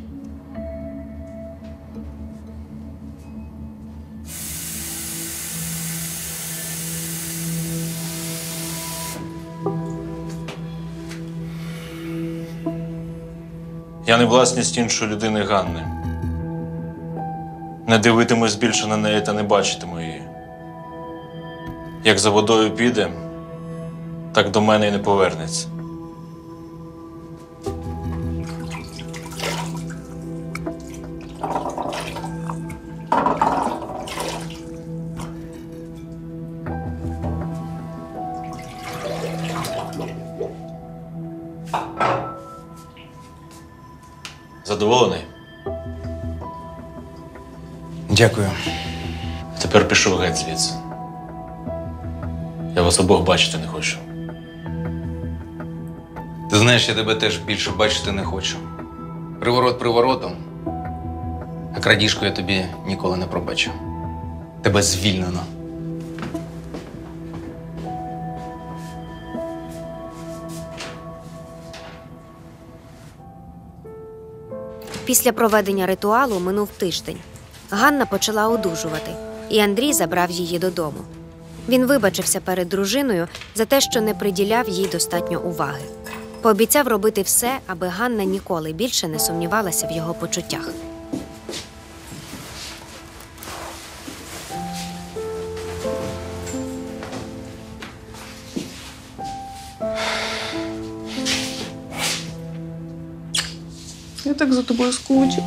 Я не власність іншої людини Ганни. Не дивитимусь більше на неї та не бачитиму її. Як за водою піде, так до мене й не повернеться. Задоволений? Дякую. Тепер пішов геть звідси. Я вас обох бачити не хочу. Ти знаєш, я тебе теж більше бачити не хочу. Приворот приворотом, а крадіжку я тобі ніколи не пробачу. Тебе звільнено. Після проведення ритуалу минув тиждень. Ганна почала одужувати, і Андрій забрав її додому. Він вибачився перед дружиною за те, що не приділяв їй достатньо уваги. Пообіцяв робити все, аби Ганна ніколи більше не сумнівалася в його почуттях. Я так за тобою скучу.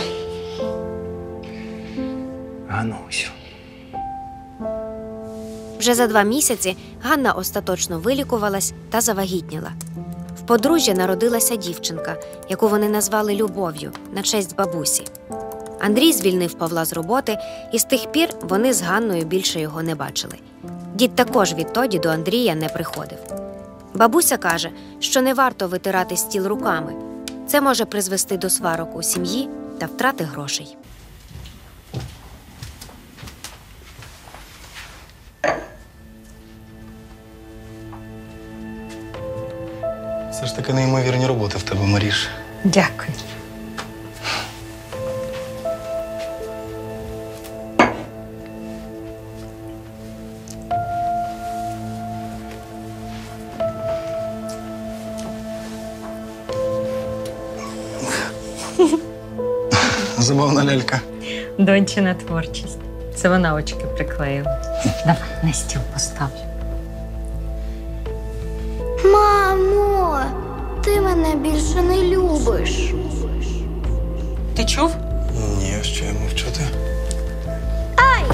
Ганусю. Вже за два місяці Ганна остаточно вилікувалась та завагітніла. В подружжя народилася дівчинка, яку вони назвали Любов'ю на честь бабусі. Андрій звільнив Павла з роботи, і з тих пір вони з Ганною більше його не бачили. Дід також відтоді до Андрія не приходив. Бабуся каже, що не варто витирати стіл руками. Це може призвести до сварок у сім'ї та втрати грошей. Все ж таки неймовірні роботи в тебе, Маріш. Дякую. Забавна лялька. Дончина творчість. Це вона очки приклеїла. Давай на стіл поставлю. Мамо, ти мене більше не любиш. Ти чув? Ні, що я мовчати. Ай!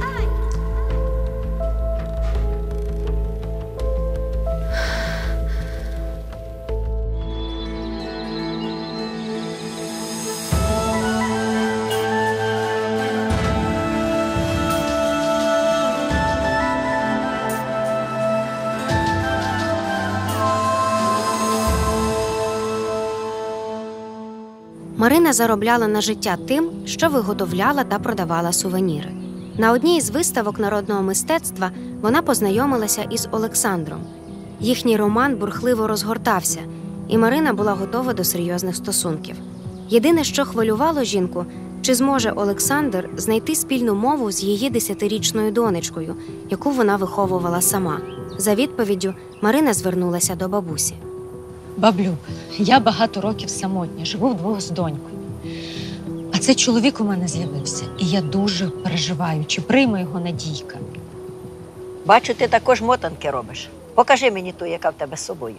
Марина заробляла на життя тим, що виготовляла та продавала сувеніри. На одній із виставок народного мистецтва вона познайомилася із Олександром. Їхній роман бурхливо розгортався, і Марина була готова до серйозних стосунків. Єдине, що хвилювало жінку, чи зможе Олександр знайти спільну мову з її десятирічною донечкою, яку вона виховувала сама. За відповіддю Марина звернулася до бабусі. Баблю, я багато років самотня, живу вдвох з донькою. А цей чоловік у мене з'явився, і я дуже переживаю, чи прийме його Надійка. Бачу, ти також мотанки робиш. Покажи мені ту, яка в тебе з собою.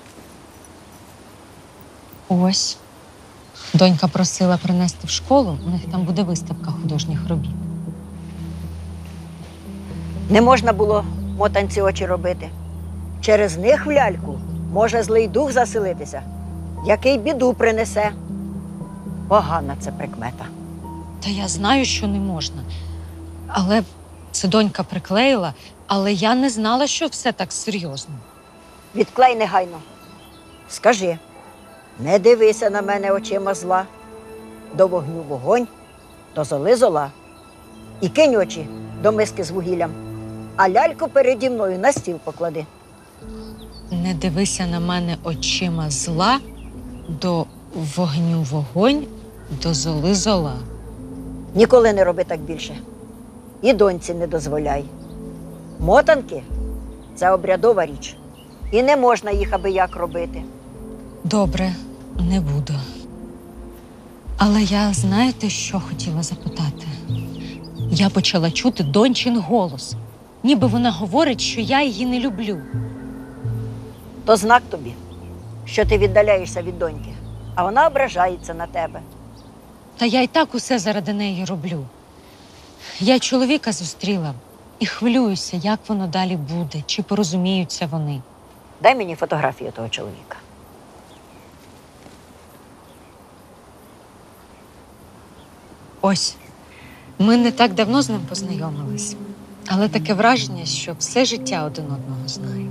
Ось. Донька просила принести в школу, у них там буде виставка художніх робіт. Не можна було мотанці очі робити. Через них в ляльку може злий дух заселитися, який біду принесе. Погана це прикмета. Та я знаю, що не можна. Але це донька приклеїла, але я не знала, що все так серйозно. Відклей негайно. Скажи, не дивися на мене очима зла. До вогню вогонь, до золи зола. І кинь очі до миски з вугіллям, а ляльку переді мною на стіл поклади. Не дивися на мене очима зла, до вогню вогонь, до золи зола. Ніколи не роби так більше. І доньці не дозволяй. Мотанки – це обрядова річ. І не можна їх аби як робити. Добре, не буду. Але я, знаєте, що хотіла запитати? Я почала чути дончин голос. Ніби вона говорить, що я її не люблю. То знак тобі, що ти віддаляєшся від доньки, а вона ображається на тебе. Та я й так усе заради неї роблю. Я чоловіка зустріла і хвилююся, як воно далі буде, чи порозуміються вони. Дай мені фотографію того чоловіка. Ось. Ми не так давно з ним познайомились. Але таке враження, що все життя один одного знаємо.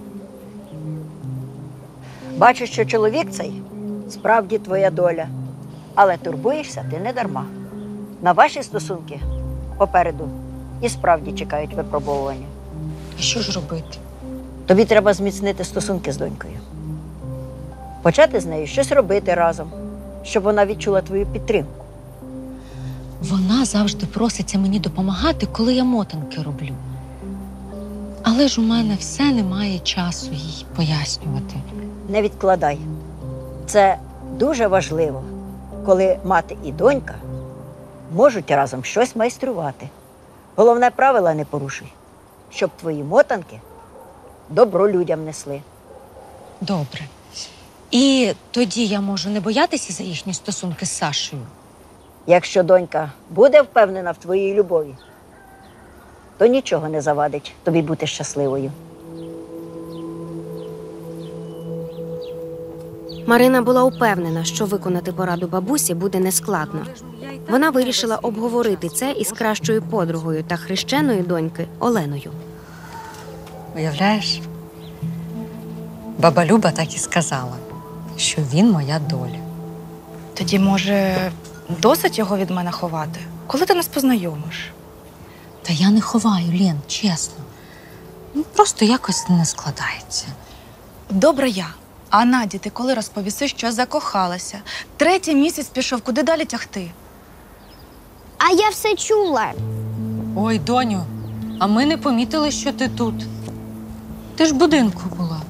Бачу, що чоловік цей справді твоя доля. Але турбуєшся ти не дарма. На ваші стосунки попереду і справді чекають випробовування. А що ж робити? Тобі треба зміцнити стосунки з донькою. Почати з нею щось робити разом. щоб вона відчула твою підтримку. Вона завжди проситься мені допомагати, коли я мотанки роблю. Але ж у мене все немає часу їй пояснювати. Не відкладай. Це дуже важливо, коли мати і донька можуть разом щось майструвати. Головне правило не порушуй, щоб твої мотанки добро людям несли. Добре. І тоді я можу не боятися за їхні стосунки з Сашею? Якщо донька буде впевнена в твоїй любові, то нічого не завадить тобі бути щасливою. Марина була упевнена, що виконати пораду бабусі буде нескладно. Вона вирішила обговорити це із кращою подругою та хрещеною доньки Оленою. Уявляєш? Баба Люба так і сказала, що він моя доля. Тоді, може, досить його від мене ховати? Коли ти нас познайомиш? Та я не ховаю, Лен, чесно. Ну, просто якось не складається. Добре я. А Наді, ти коли розповіси, що закохалася? Третій місяць пішов, куди далі тягти? А я все чула. Ой, доню, а ми не помітили, що ти тут. Ти ж в будинку була.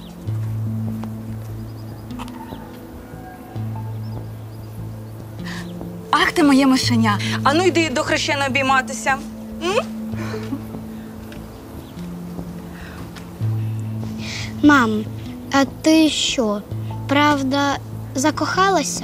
Ах ти моє мишеня! Ану йди до хрещеної обійматися. М? Мам, а ти що, правда, закохалася?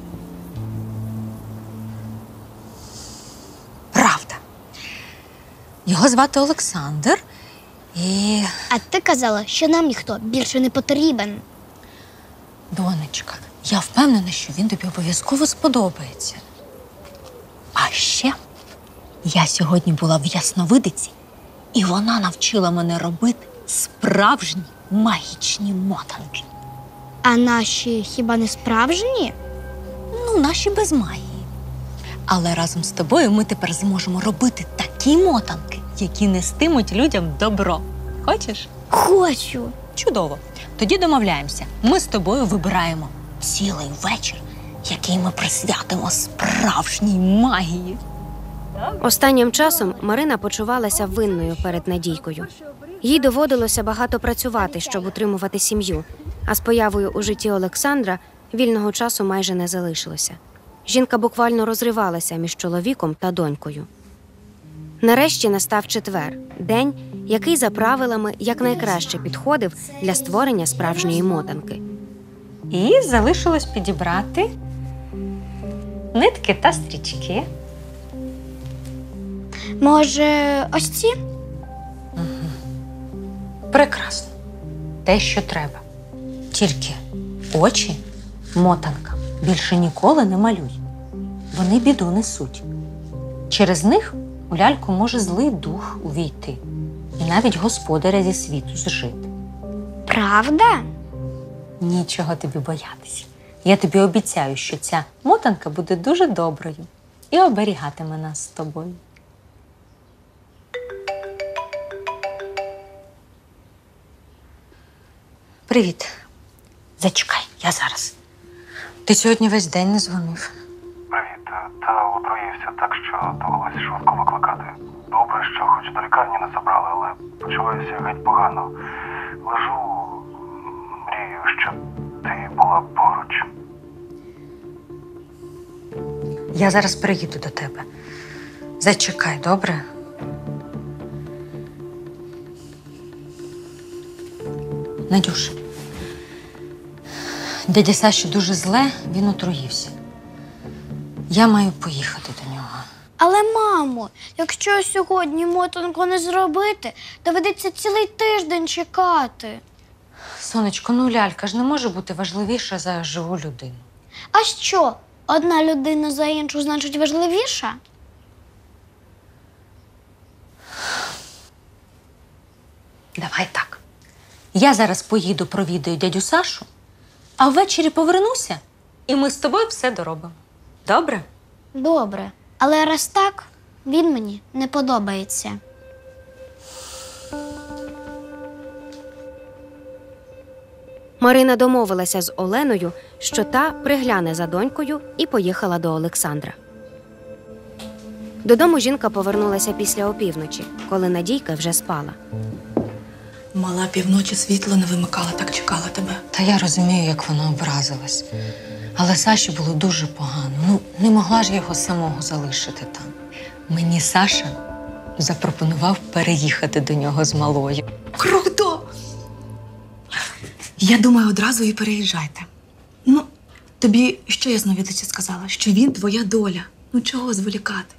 Правда. Його звати Олександр. І... А ти казала, що нам ніхто більше не потрібен. Донечка, я впевнена, що він тобі обов'язково сподобається. А ще я сьогодні була в Ясновидиці, і вона навчила мене робити справжні магічні мотанки. А наші хіба не справжні? Ну, наші без магії. Але разом з тобою ми тепер зможемо робити такі мотанки, які нестимуть людям добро. Хочеш? Хочу. Чудово. Тоді домовляємося. Ми з тобою вибираємо цілий вечір, який ми присвятимо справжній магії. Останнім часом Марина почувалася винною перед Надійкою. Їй доводилося багато працювати, щоб утримувати сім'ю, а з появою у житті Олександра вільного часу майже не залишилося. Жінка буквально розривалася між чоловіком та донькою. Нарешті настав четвер – день, який за правилами якнайкраще підходив для створення справжньої мотанки. І залишилось підібрати нитки та стрічки. Може, ось ці? Угу. Прекрасно. Те, що треба. Тільки очі, мотанка, більше ніколи не малюй. Вони біду несуть. Через них у ляльку може злий дух увійти. І навіть господаря зі світу зжити. Правда? Нічого тобі боятися. Я тобі обіцяю, що ця мотанка буде дуже доброю і оберігатиме нас з тобою. Привіт. Зачекай, я зараз. Ти сьогодні весь день не дзвонив. Привіт. Та отруївся так, що довелося швидко викликати. Добре, що хоч до лікарні не забрали, але почуваюся геть погано. Лежу, мрію, щоб ти була поруч. Я зараз приїду до тебе. Зачекай, добре? Надюш, дядя Саші дуже зле, він отруївся. Я маю поїхати до нього. Але, мамо, якщо сьогодні мотанку не зробити, доведеться цілий тиждень чекати. Сонечко, ну лялька ж не може бути важливіша за живу людину. А що, одна людина за іншу значить важливіша? Давай так. Я зараз поїду провідаю дядю Сашу, а ввечері повернуся, і ми з тобою все доробимо. Добре? Добре. Але раз так, він мені не подобається. Марина домовилася з Оленою, що та пригляне за донькою, і поїхала до Олександра. Додому жінка повернулася після опівночі, коли Надійка вже спала. Мала півночі світло не вимикала, так чекала тебе. Та я розумію, як вона образилась. Але Саші було дуже погано. Ну, не могла ж його самого залишити там. Мені Саша запропонував переїхати до нього з малою. Круто! Я думаю, одразу і переїжджайте. Ну, тобі що я зновідниці сказала? Що він твоя доля. Ну чого зволікати?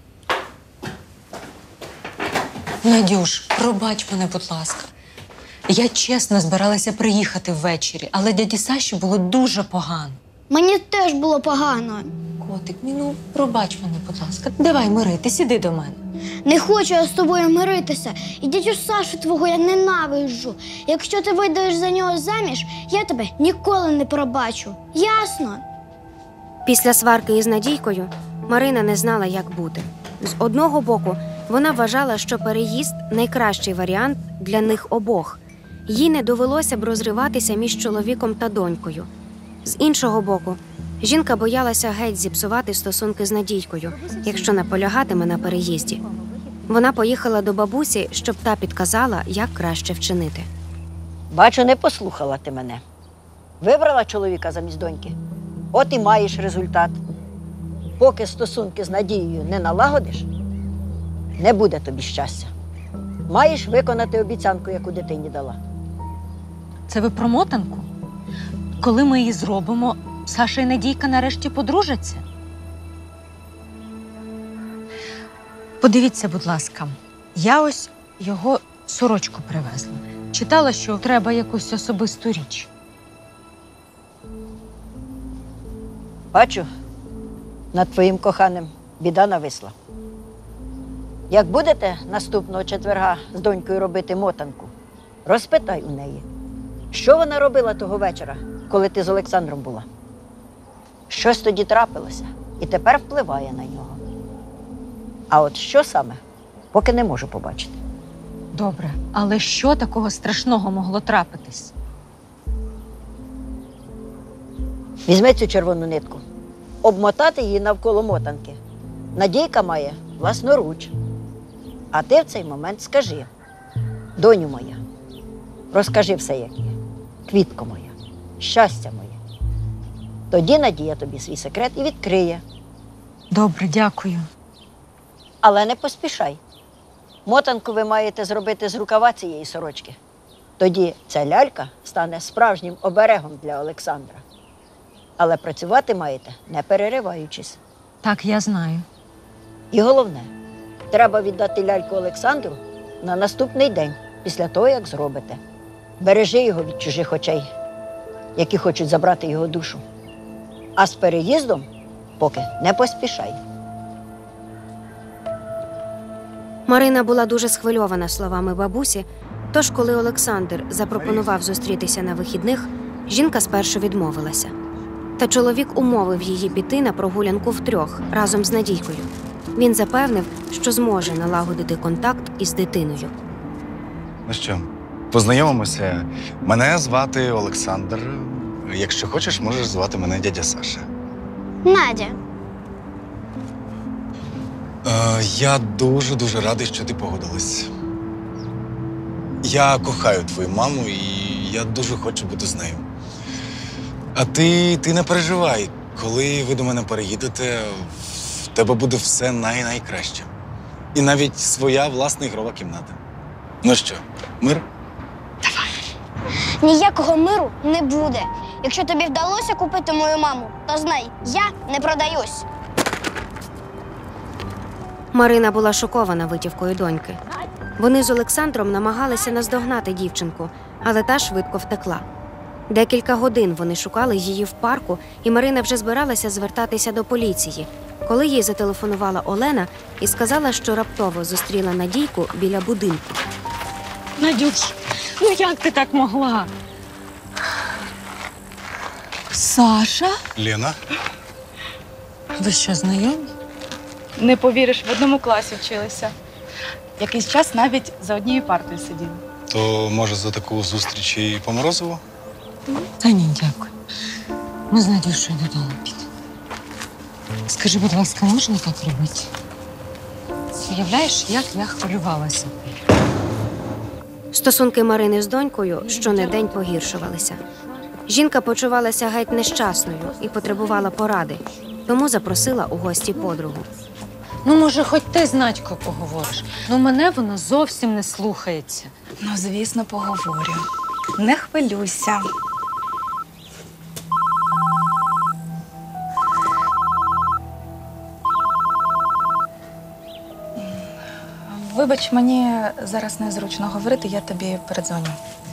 Надюш, пробач мене, будь ласка. Я чесно збиралася приїхати ввечері, але дяді Саші було дуже погано. Мені теж було погано. Котик, ну, пробач мене, будь ласка. Давай миритись, іди до мене. Не хочу я з тобою миритися. І дядю Сашу твого я ненавиджу. Якщо ти вийдеш за нього заміж, я тебе ніколи не пробачу. Ясно? Після сварки із Надійкою Марина не знала, як бути. З одного боку, вона вважала, що переїзд – найкращий варіант для них обох. Їй не довелося б розриватися між чоловіком та донькою. З іншого боку, жінка боялася геть зіпсувати стосунки з Надійкою, якщо наполягатиме на переїзді. Вона поїхала до бабусі, щоб та підказала, як краще вчинити. Бачу, не послухала ти мене. Вибрала чоловіка замість доньки. От і маєш результат. Поки стосунки з Надією не налагодиш, не буде тобі щастя. Маєш виконати обіцянку, яку дитині дала. Це ви про мотанку? Коли ми її зробимо, Саша і Надійка нарешті подружаться? Подивіться, будь ласка, я ось його сорочку привезла. Читала, що треба якусь особисту річ. Бачу, над твоїм коханим біда нависла. Як будете наступного четверга з донькою робити мотанку, розпитай у неї, що вона робила того вечора, коли ти з Олександром була. Щось тоді трапилося і тепер впливає на нього. А от що саме, поки не можу побачити. Добре, але що такого страшного могло трапитись? Візьми цю червону нитку, обмотати її навколо мотанки. Надійка має власноруч. А ти в цей момент скажи: доню моя, розкажи все, як є. Квітко моя, щастя моє. Тоді Надія тобі свій секрет і відкриє. Добре, дякую. Але не поспішай. Мотанку ви маєте зробити з рукава цієї сорочки. Тоді ця лялька стане справжнім оберегом для Олександра. Але працювати маєте, не перериваючись. Так, я знаю. І головне, треба віддати ляльку Олександру на наступний день, після того, як зробите. Бережи його від чужих очей, які хочуть забрати його душу. А з переїздом поки не поспішай. Марина була дуже схвильована словами бабусі, тож коли Олександр запропонував зустрітися на вихідних, жінка спершу відмовилася. Та чоловік умовив її піти на прогулянку втрьох разом з Надійкою. Він запевнив, що зможе налагодити контакт із дитиною. Ну що, познайомимося. Мене звати Олександр. Якщо хочеш, можеш звати мене дядя Саша. Надя. Е, я дуже-дуже радий, що ти погодилась. Я кохаю твою маму і я дуже хочу бути з нею. А ти, ти не переживай. Коли ви до мене переїдете, в тебе буде все най-найкраще. І навіть своя власна ігрова кімната. Ну що, мир? Ніякого миру не буде. Якщо тобі вдалося купити мою маму, то знай, я не продаюсь. Марина була шокована витівкою доньки. Вони з Олександром намагалися наздогнати дівчинку, але та швидко втекла. Декілька годин вони шукали її в парку, і Марина вже збиралася звертатися до поліції, коли їй зателефонувала Олена і сказала, що раптово зустріла Надійку біля будинку. Надюш, ну як ти так могла? Саша? Лена? Ви що, знайомі? Не повіриш, в одному класі вчилися. Якийсь час навіть за однією партою сиділи. То, може, за таку зустріч і по Морозову? Та ні, дякую. Ми з Надюшою додому підемо. Скажи, будь ласка, можна так робити? Уявляєш, як я хвилювалася. Стосунки Марини з донькою щонедень погіршувалися. Жінка почувалася геть нещасною і потребувала поради, тому запросила у гості подругу. Ну, може, хоч ти з Надькою поговориш. Ну, мене вона зовсім не слухається. Ну, звісно, поговорю. Не хвилюйся. Вибач, мені зараз незручно говорити, я тобі передзвоню.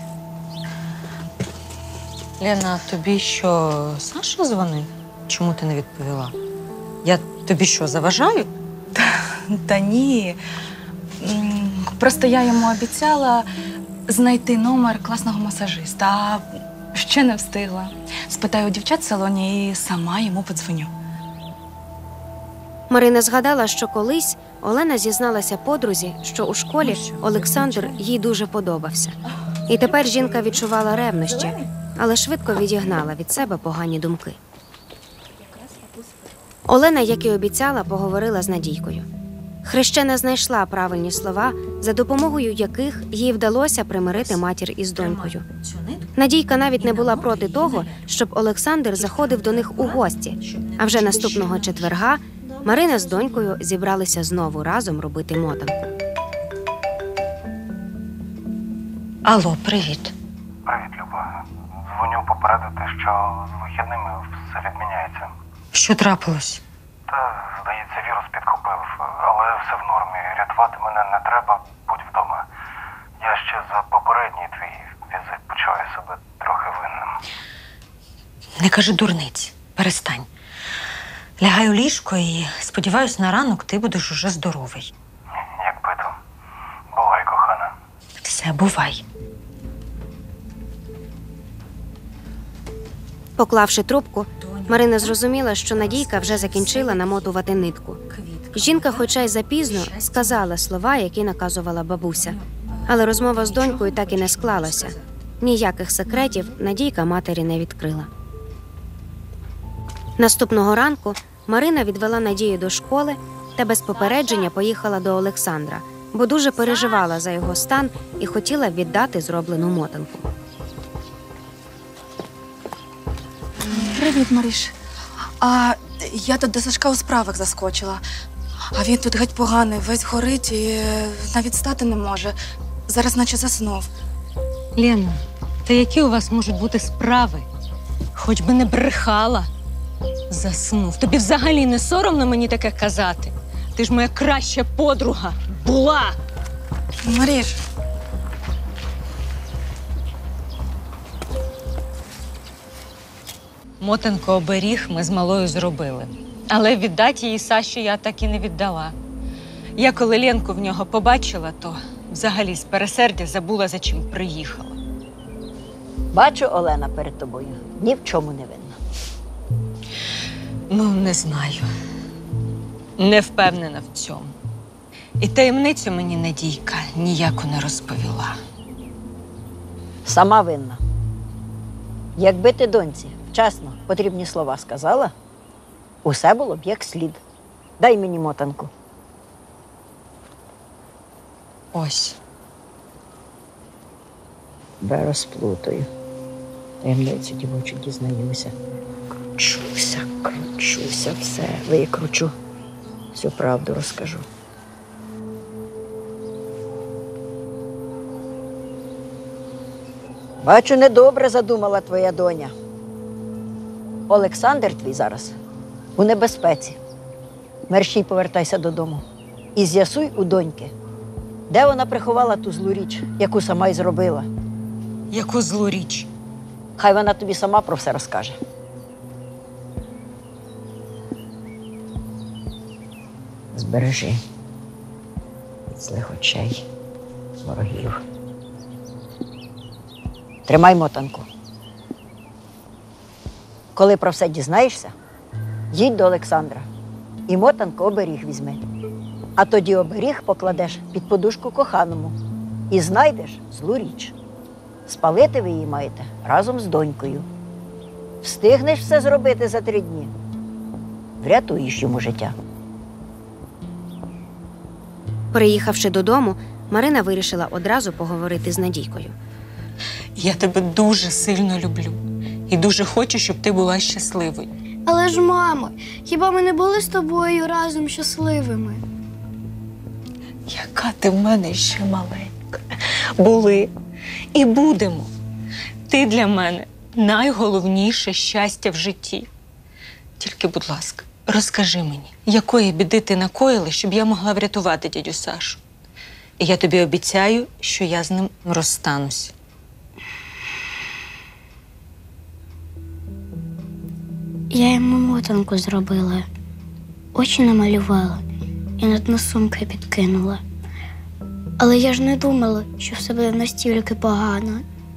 Лена, тобі що, Саша дзвонив? Чому ти не відповіла? Я тобі що, заважаю? Та, та ні. М, Просто я йому обіцяла знайти номер класного масажиста, а ще не встигла. Спитаю у дівчат в салоні і сама йому подзвоню. Марина згадала, що колись Олена зізналася подрузі, що у школі Олександр їй дуже подобався. І тепер жінка відчувала ревнощі, але швидко відігнала від себе погані думки. Олена, як і обіцяла, поговорила з Надійкою. Хрещена знайшла правильні слова, за допомогою яких їй вдалося примирити матір із донькою. Надійка навіть не була проти того, щоб Олександр заходив до них у гості, а вже наступного четверга Марина з донькою зібралися знову разом робити мотанку. Алло, привіт. Привіт, Люба. Дзвоню попередити, що з вихідними все відміняється. Що трапилось? Та, здається, вірус підхопив, але все в нормі. Рятувати мене не треба, будь вдома. Я ще за попередній твій візит почуваю себе трохи винним. Не кажи дурниць, перестань. Лягай у ліжко і, сподіваюсь, на ранок ти будеш уже здоровий. Як би то. Бувай, кохана. Все, бувай. Поклавши трубку, Марина зрозуміла, що Надійка вже закінчила намотувати нитку. Жінка, хоча й запізно, сказала слова, які наказувала бабуся. Але розмова з донькою так і не склалася. Ніяких секретів Надійка матері не відкрила. Наступного ранку Марина відвела Надію до школи та без попередження поїхала до Олександра, бо дуже переживала за його стан і хотіла віддати зроблену мотанку. Привіт, Маріш. А я тут до Сашка у справах заскочила. А він тут геть поганий, весь горить і навіть стати не може. Зараз наче заснув. Лена, та які у вас можуть бути справи? Хоч би не брехала. Заснув. Тобі взагалі не соромно мені таке казати? Ти ж моя краща подруга. Була! Маріш. Мотанку оберіг ми з малою зробили. Але віддати її Саші я так і не віддала. Я коли Ленку в нього побачила, то взагалі з пересердя забула, за чим приїхала. Бачу, Олена перед тобою ні в чому не винна. Ну, не знаю. Не впевнена в цьому. І таємницю мені Надійка ніяко не розповіла. Сама винна. Якби ти доньці вчасно потрібні слова сказала, усе було б як слід. Дай мені мотанку. Ось. Бе розплутаю. Таємницю дівочу дізнаюся. Кручуся, кручуся, все викручу. Всю правду розкажу. Бачу, недобре задумала твоя доня. Олександр твій зараз у небезпеці. Мерщій повертайся додому і з'ясуй у доньки, де вона приховала ту злу річ, яку сама й зробила. Яку злу річ? Хай вона тобі сама про все розкаже. Збережи від злих очей ворогів. Тримай мотанку. Коли про все дізнаєшся, їдь до Олександра і мотанку оберіг візьми. А тоді оберіг покладеш під подушку коханому і знайдеш злу річ. Спалити ви її маєте разом з донькою. Встигнеш все зробити за три дні, врятуєш йому життя. Приїхавши додому, Марина вирішила одразу поговорити з Надійкою. Я тебе дуже сильно люблю і дуже хочу, щоб ти була щасливою. Але ж, мамо, хіба ми не були з тобою разом щасливими? Яка ти в мене ще маленька. Були і будемо. Ти для мене найголовніше щастя в житті. Тільки, будь ласка, розкажи мені, якої біди ти накоїла, щоб я могла врятувати дядю Сашу. І я тобі обіцяю, що я з ним розстануся. Я йому мотанку зробила, очі намалювала і на дно сумки підкинула. Але я ж не думала, що все буде настільки погано.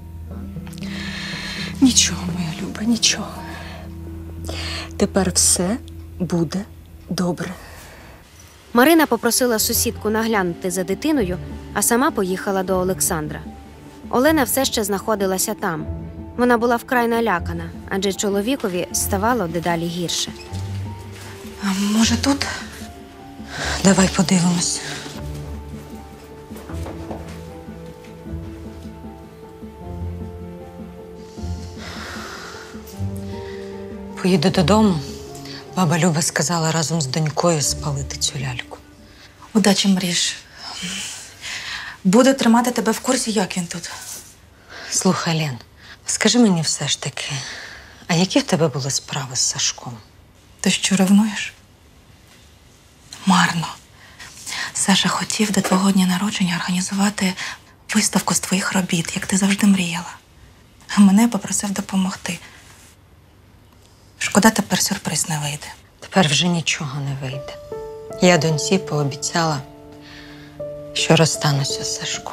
Нічого, моя Люба, нічого. Тепер все буде добре. Марина попросила сусідку наглянути за дитиною, а сама поїхала до Олександра. Олена все ще знаходилася там. Вона була вкрай налякана, адже чоловікові ставало дедалі гірше. А може тут? Давай подивимось. Поїду додому. Баба Люба сказала разом з донькою спалити цю ляльку. Удачі, Мріш. Буду тримати тебе в курсі, як він тут. Слухай, Лен, скажи мені все ж таки, а які в тебе були справи з Сашком? Ти що, ревнуєш? Марно. Саша хотів до твого дня народження організувати виставку з твоїх робіт, як ти завжди мріяла. А мене попросив допомогти. Шкода, тепер сюрприз не вийде. Тепер вже нічого не вийде. Я доньці пообіцяла, що розстануся з Сашком.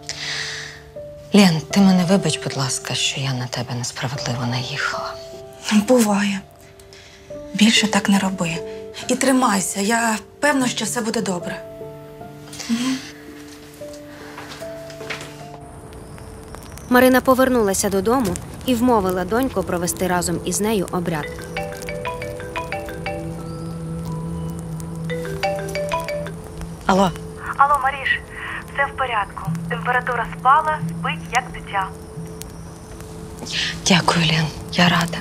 Лен, ти мене вибач, будь ласка, що я на тебе несправедливо наїхала. Буває. Більше так не роби. І тримайся. Я певна, що все буде добре. Марина повернулася додому і вмовила доньку провести разом із нею обряд. Алло. Алло, Маріш, все в порядку. Температура спала, спить, як дитя. Дякую, Лен, я рада.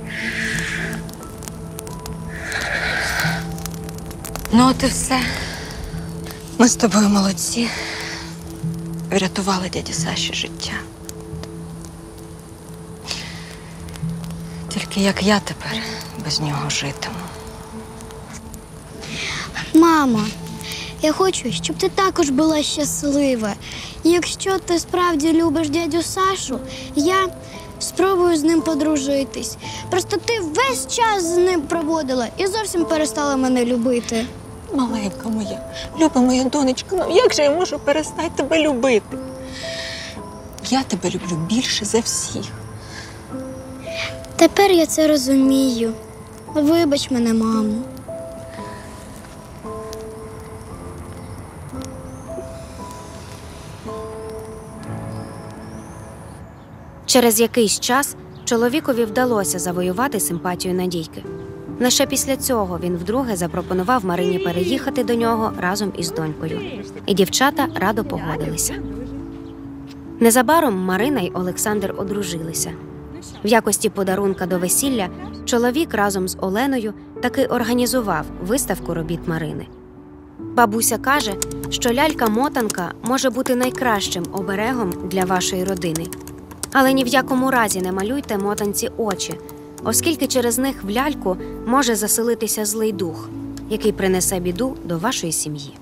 Ну, от і все. Ми з тобою молодці. Врятували дяді Саші життя. Тільки як я тепер без нього житиму? Мамо, я хочу, щоб ти також була щаслива. І якщо ти справді любиш дядю Сашу, я спробую з ним подружитись. Просто ти весь час з ним проводила і зовсім перестала мене любити. Маленька моя, люба моя донечка, ну як же я можу перестати тебе любити? Я тебе люблю більше за всіх. Тепер я це розумію. Вибач мене, мамо. Через якийсь час чоловікові вдалося завоювати симпатію Надійки. Лише після цього він вдруге запропонував Марині переїхати до нього разом із донькою. І дівчата радо погодилися. Незабаром Марина й Олександр одружилися. В якості подарунка до весілля чоловік разом з Оленою таки організував виставку робіт Марини. Бабуся каже, що лялька-мотанка може бути найкращим оберегом для вашої родини. Але ні в якому разі не малюйте мотанці очі, оскільки через них в ляльку може заселитися злий дух, який принесе біду до вашої сім'ї.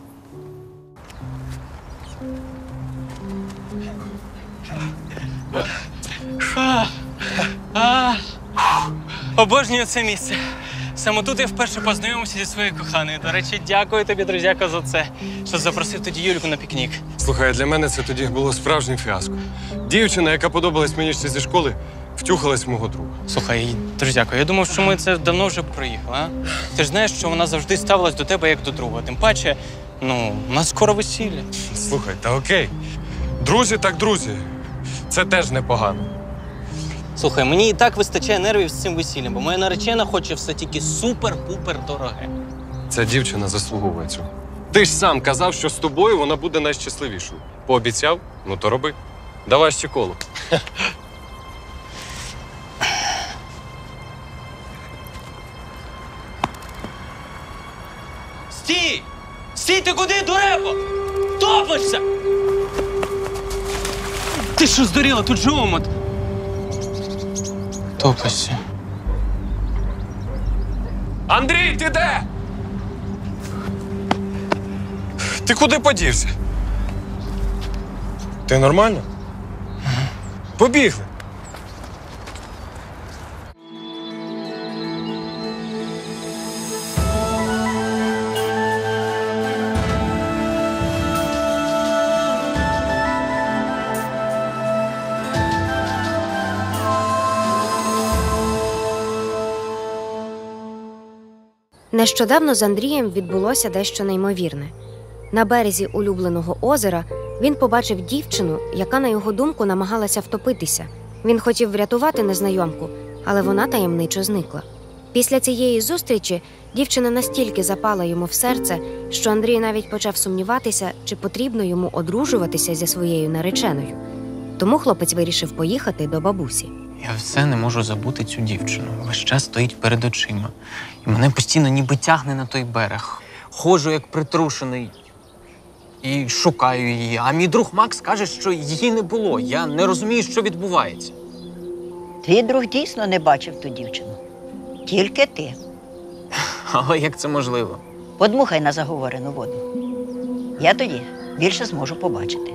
А, а, обожнюю це місце. Саме тут я вперше познайомився зі своєю коханою. До речі, дякую тобі, друзяко, за це, що запросив тоді Юльку на пікнік. Слухай, для мене це тоді було справжнім фіаско. Дівчина, яка подобалась мені ще зі школи, втюхалась в мого друга. Слухай, друзяко, я думав, що ми це давно вже проїхали, а? Ти ж знаєш, що вона завжди ставилась до тебе як до друга. Тим паче, ну, у нас скоро весілля. Слухай, та окей. Друзі так друзі. Це теж непогано. Слухай, мені і так вистачає нервів з цим весіллям, бо моя наречена хоче все тільки супер-пупер дороге. Ця дівчина заслуговує цього. Ти ж сам казав, що з тобою вона буде найщасливішою. Пообіцяв? Ну то роби. Давай ще коло. Стій! Стій, ти куди, дурепо? Топишся! Ти що здуріла? Тут же омут. Топишся. Андрій, ти де? Ти куди подівся? Ти нормально? Побігли. Нещодавно з Андрієм відбулося дещо неймовірне. На березі улюбленого озера він побачив дівчину, яка, на його думку, намагалася втопитися. Він хотів врятувати незнайомку, але вона таємничо зникла. Після цієї зустрічі дівчина настільки запала йому в серце, що Андрій навіть почав сумніватися, чи потрібно йому одружуватися зі своєю нареченою. Тому хлопець вирішив поїхати до бабусі. Я все не можу забути цю дівчину. Весь час стоїть перед очима. І мене постійно ніби тягне на той берег. Ходжу як притрушений і шукаю її. А мій друг Макс каже, що її не було. Я не розумію, що відбувається. Твій друг дійсно не бачив ту дівчину. Тільки ти. Але як це можливо? Подмухай на заговорену воду. Я тоді більше зможу побачити.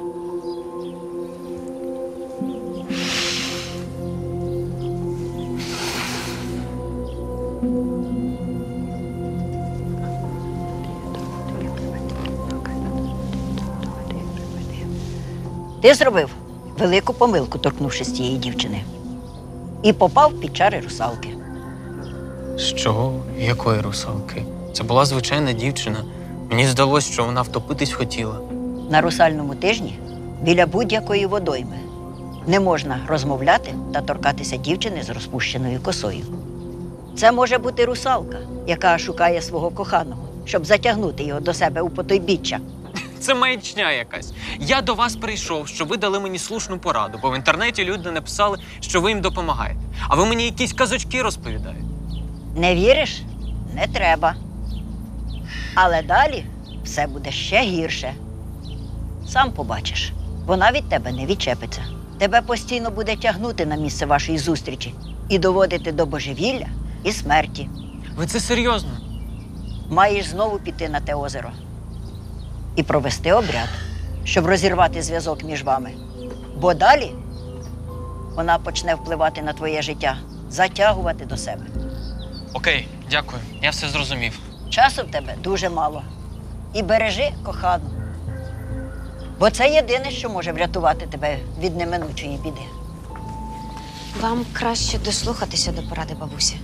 Ти зробив велику помилку, торкнувшись цієї дівчини. І попав під чари русалки. Що? Якої русалки? Це була звичайна дівчина. Мені здалося, що вона втопитись хотіла. На русальному тижні біля будь-якої водойми не можна розмовляти та торкатися дівчини з розпущеною косою. Це може бути русалка, яка шукає свого коханого, щоб затягнути його до себе у потойбіччя. Це маячня якась. Я до вас прийшов, щоб ви дали мені слушну пораду, бо в інтернеті люди написали, що ви їм допомагаєте. А ви мені якісь казочки розповідаєте. Не віриш? Не треба. Але далі все буде ще гірше. Сам побачиш, вона від тебе не відчепиться. Тебе постійно буде тягнути на місце вашої зустрічі і доводити до божевілля і смерті. Ви це серйозно? Маєш знову піти на те озеро і провести обряд, щоб розірвати зв'язок між вами. Бо далі вона почне впливати на твоє життя, затягувати до себе. Окей, дякую. Я все зрозумів. Часу в тебе дуже мало. І бережи кохану. Бо це єдине, що може врятувати тебе від неминучої біди. Вам краще дослухатися до поради бабусі.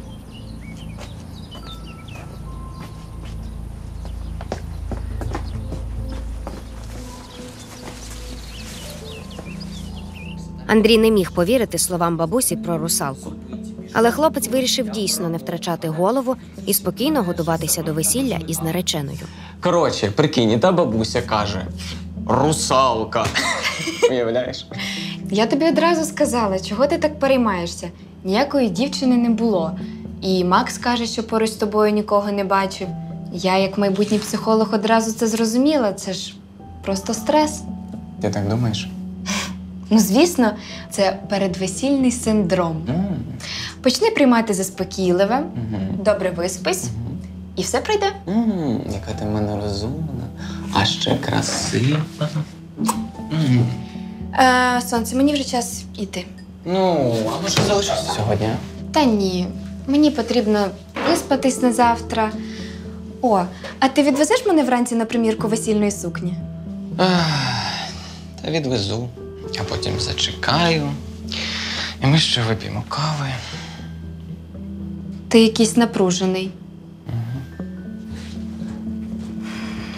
Андрій не міг повірити словам бабусі про русалку. Але хлопець вирішив дійсно не втрачати голову і спокійно готуватися до весілля із нареченою. Коротше, прикинь, і та бабуся каже: русалка. Уявляєш? Я тобі одразу сказала, чого ти так переймаєшся. Ніякої дівчини не було. І Макс каже, що поруч з тобою нікого не бачив. Я, як майбутній психолог, одразу це зрозуміла. Це ж просто стрес. Ти так думаєш? Ну, звісно, це передвесільний синдром. Mm. Почни приймати заспокійливе, Mm-hmm. добре виспись, mm-hmm. і все пройде. Mm, яка ти в мене розумна, а ще красива. Mm. Е, сонце, мені вже час іти. Ну, а може залишишся сьогодні? Та ні, мені потрібно виспатись на завтра. О, а ти відвезеш мене вранці на примірку весільної сукні? Ах, та відвезу, а потім зачекаю. І ми ще вип'ємо кави. Ти якийсь напружений. Угу.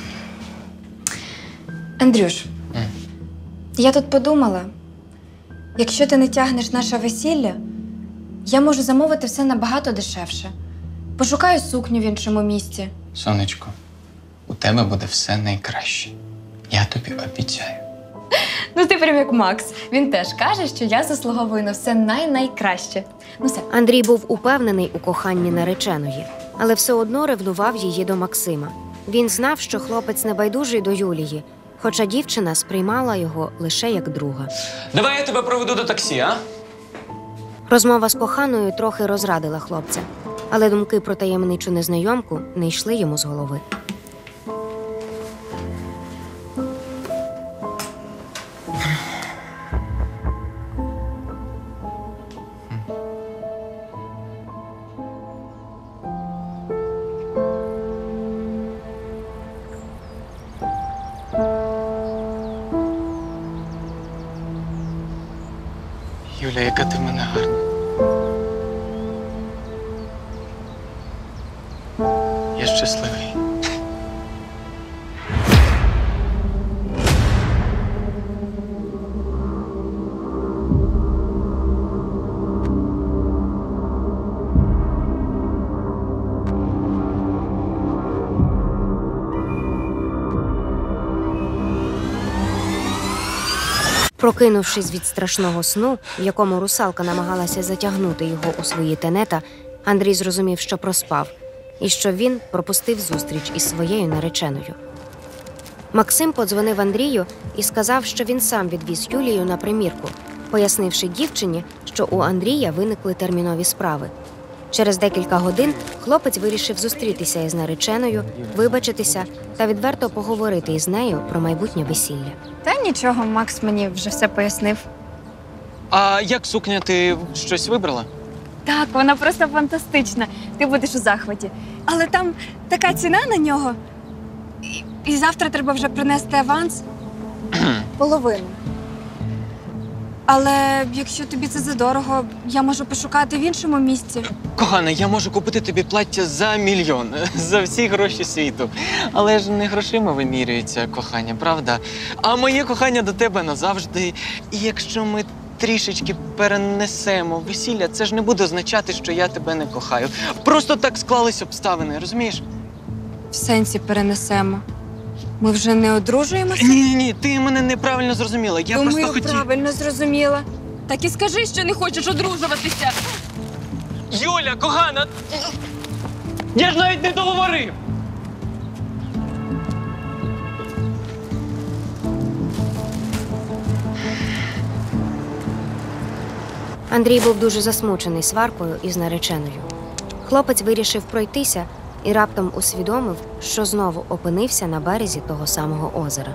Андрюш, Mm. я тут подумала. Якщо ти не тягнеш наше весілля, я можу замовити все набагато дешевше. Пошукаю сукню в іншому місці. Сонечко, у тебе буде все найкраще. Я тобі обіцяю. Ну ти прям як Макс. Він теж каже, що я заслуговую на все най-найкраще. Ну все. Андрій був упевнений у коханні нареченої, але все одно ревнував її до Максима. Він знав, що хлопець небайдужий до Юлії, хоча дівчина сприймала його лише як друга. Давай я тебе проведу до таксі, а? Розмова з коханою трохи розрадила хлопця, але думки про таємничу незнайомку не йшли йому з голови. Юля, яка ти в мене гарна. Я щасливий. Прокинувшись від страшного сну, в якому русалка намагалася затягнути його у свої тенета, Андрій зрозумів, що проспав, і що він пропустив зустріч із своєю нареченою. Максим подзвонив Андрію і сказав, що він сам відвіз Юлію на примірку, пояснивши дівчині, що у Андрія виникли термінові справи. Через декілька годин хлопець вирішив зустрітися із нареченою, вибачитися та відверто поговорити із нею про майбутнє весілля. Та нічого, Макс мені вже все пояснив. А як сукня, ти щось вибрала? Так, вона просто фантастична. Ти будеш у захваті. Але там така ціна на нього. І, і завтра треба вже принести аванс. Половину. Але якщо тобі це задорого, я можу пошукати в іншому місці. Кохана, я можу купити тобі плаття за мільйон, за всі гроші світу. Але ж не грошима вимірюється кохання, правда? А моє кохання до тебе назавжди. І якщо ми трішечки перенесемо весілля, це ж не буде означати, що я тебе не кохаю. Просто так склались обставини, розумієш? В сенсі перенесемо. Ми вже не одружуємося? Ні-ні, ти мене неправильно зрозуміла. Я Думаю, просто хотів... правильно зрозуміла. Так і скажи, що не хочеш одружуватися. Юля, кохана! Я ж навіть не договорив! Андрій був дуже засмучений сваркою із нареченою. Хлопець вирішив пройтися і раптом усвідомив, що знову опинився на березі того самого озера.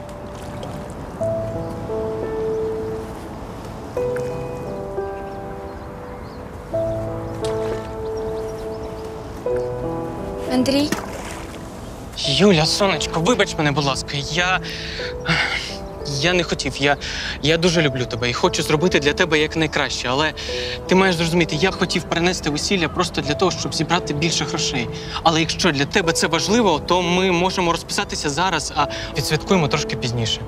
Андрій? Юля, сонечко, вибач мене, будь ласка. Я. Я не хотів. Я, я дуже люблю тебе і хочу зробити для тебе якнайкраще. Але ти маєш зрозуміти, я хотів перенести весілля просто для того, щоб зібрати більше грошей. Але якщо для тебе це важливо, то ми можемо розписатися зараз, а відсвяткуємо трошки пізніше.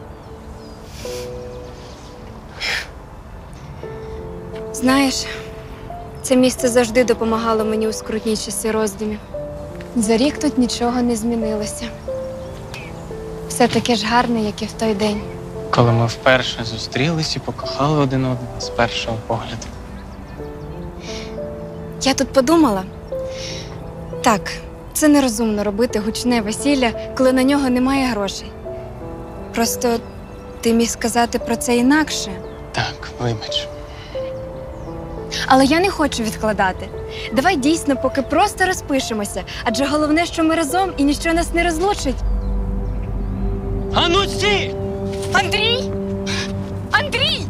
Знаєш, це місце завжди допомагало мені у скрутні часи роздумів. За рік тут нічого не змінилося. Все таке ж гарне, як і в той день. Коли ми вперше зустрілись і покохали один одного з першого погляду. Я тут подумала. Так, це нерозумно робити гучне весілля, коли на нього немає грошей. Просто ти міг сказати про це інакше. Так, вибач. Але я не хочу відкладати. Давай дійсно поки просто розпишемося, адже головне, що ми разом і ніщо нас не розлучить. А ну стій! Андрій! Андрій!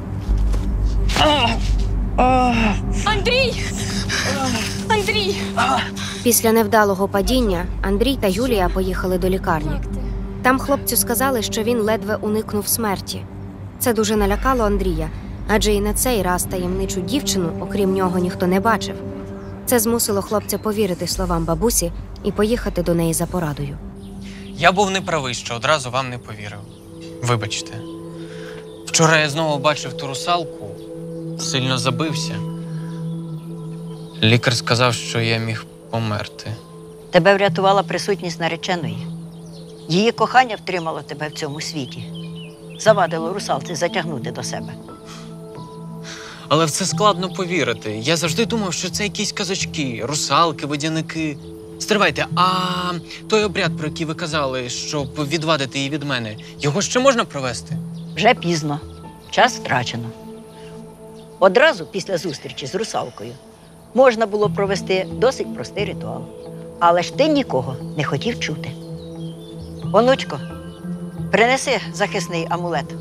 Андрій! Андрій! Після невдалого падіння Андрій та Юлія поїхали до лікарні. Там хлопцю сказали, що він ледве уникнув смерті. Це дуже налякало Андрія, адже і на цей раз таємничу дівчину, окрім нього, ніхто не бачив. Це змусило хлопця повірити словам бабусі і поїхати до неї за порадою. Я був неправий, що одразу вам не повірив. Вибачте. Вчора я знову бачив ту русалку, сильно забився. Лікар сказав, що я міг померти. Тебе врятувала присутність нареченої. Її кохання втримало тебе в цьому світі. Завадило русалці затягнути до себе. Але в це складно повірити. Я завжди думав, що це якісь казочки, русалки, водяники. Стривайте, а той обряд, про який ви казали, щоб відвадити її від мене, його ще можна провести? Вже пізно. Час втрачено. Одразу після зустрічі з русалкою можна було провести досить простий ритуал. Але ж ти нікого не хотів чути. Онучко, принеси захисний амулет.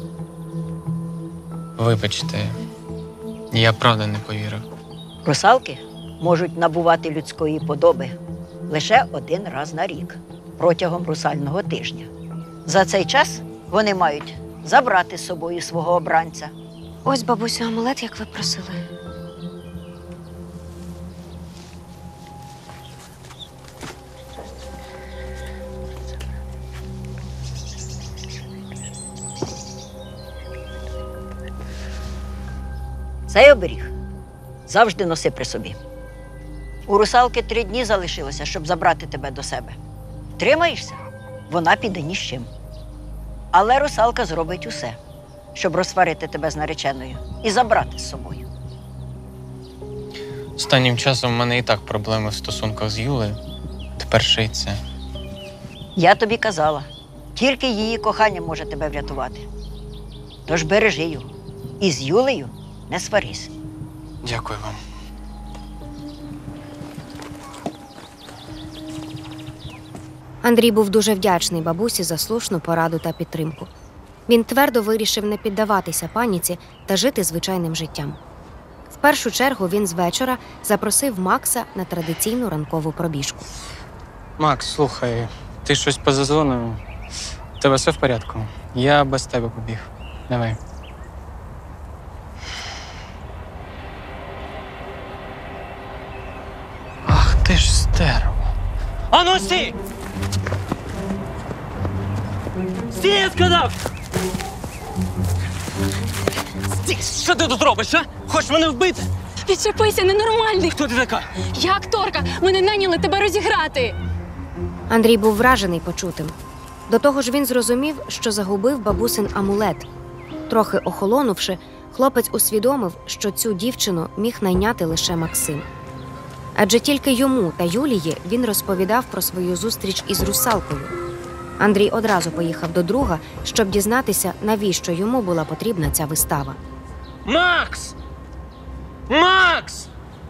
Вибачте, я правда не повірив. Русалки можуть набувати людської подоби лише один раз на рік, протягом русального тижня. За цей час вони мають забрати з собою свого обранця. Ось, бабусю, амулет, як ви просили. Цей оберіг завжди носи при собі. У русалки три дні залишилося, щоб забрати тебе до себе. Тримаєшся, вона піде ні з чим. Але русалка зробить усе, щоб розсварити тебе з нареченою і забрати з собою. Останнім часом в мене і так проблеми в стосунках з Юлею. Тепер ще й це. Я тобі казала, тільки її кохання може тебе врятувати. Тож бережи його. І з Юлею не сварись. Дякую вам. Андрій був дуже вдячний бабусі за слушну пораду та підтримку. Він твердо вирішив не піддаватися паніці та жити звичайним життям. В першу чергу він з вечора запросив Макса на традиційну ранкову пробіжку. Макс, слухай, ти щось поза зоною. У тебе все в порядку? Я без тебе побіг. Давай. Ах ти ж стерво. Ану, стій! Стій, я сказав! Стій! Що ти тут робиш, а? Хочеш мене вбити? Відчепися, ненормальний. Хто ти така? Я акторка. Мене наняли тебе розіграти. Андрій був вражений почутим. До того ж він зрозумів, що загубив бабусин амулет. Трохи охолонувши, хлопець усвідомив, що цю дівчину міг найняти лише Максим. Адже тільки йому та Юлії він розповідав про свою зустріч із русалкою. Андрій одразу поїхав до друга, щоб дізнатися, навіщо йому була потрібна ця вистава. Макс! Макс!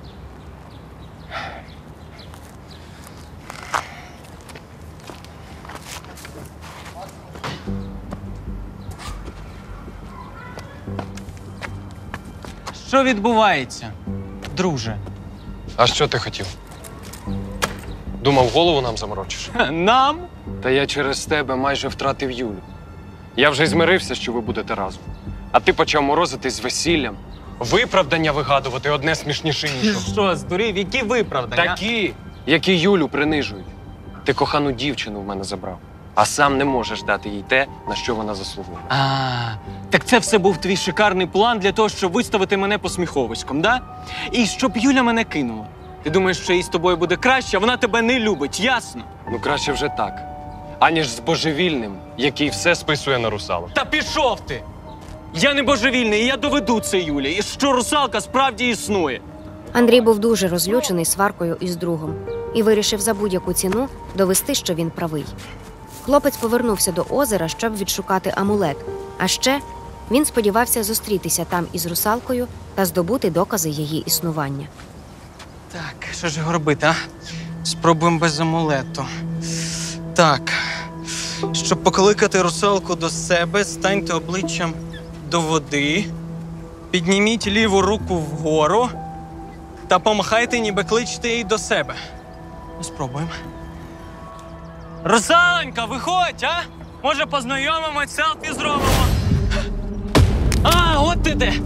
Що відбувається, друже? А що ти хотів? Думав, голову нам заморочиш? Нам? Та я через тебе майже втратив Юлю. Я вже й змирився, що ви будете разом. А ти почав морозитись з весіллям. Виправдання вигадувати одне смішніше іншого. Що, здурів? Які виправдання? Такі, які Юлю принижують. Ти кохану дівчину в мене забрав, а сам не можеш дати їй те, на що вона заслуговує. А, так це все був твій шикарний план для того, щоб виставити мене посміховиськом, да? І щоб Юля мене кинула. Ти думаєш, що їй з тобою буде краще, а вона тебе не любить, ясно? Ну краще вже так, аніж з божевільним, який все списує на русалок. Та пішов ти! Я не божевільний, і я доведу це Юлі, і що русалка справді існує. Андрій був дуже розлючений сваркою із другом і вирішив за будь-яку ціну довести, що він правий. Хлопець повернувся до озера, щоб відшукати амулет. А ще він сподівався зустрітися там із русалкою та здобути докази її існування. Так, що ж його робити, а? Спробуємо без амулету. Так. Щоб покликати русалку до себе, станьте обличчям до води, підніміть ліву руку вгору та помахайте, ніби кличете її до себе. Спробуємо. Русалонька, виходь, а? Може, познайомимось, селфі зробимо? А, от ти де!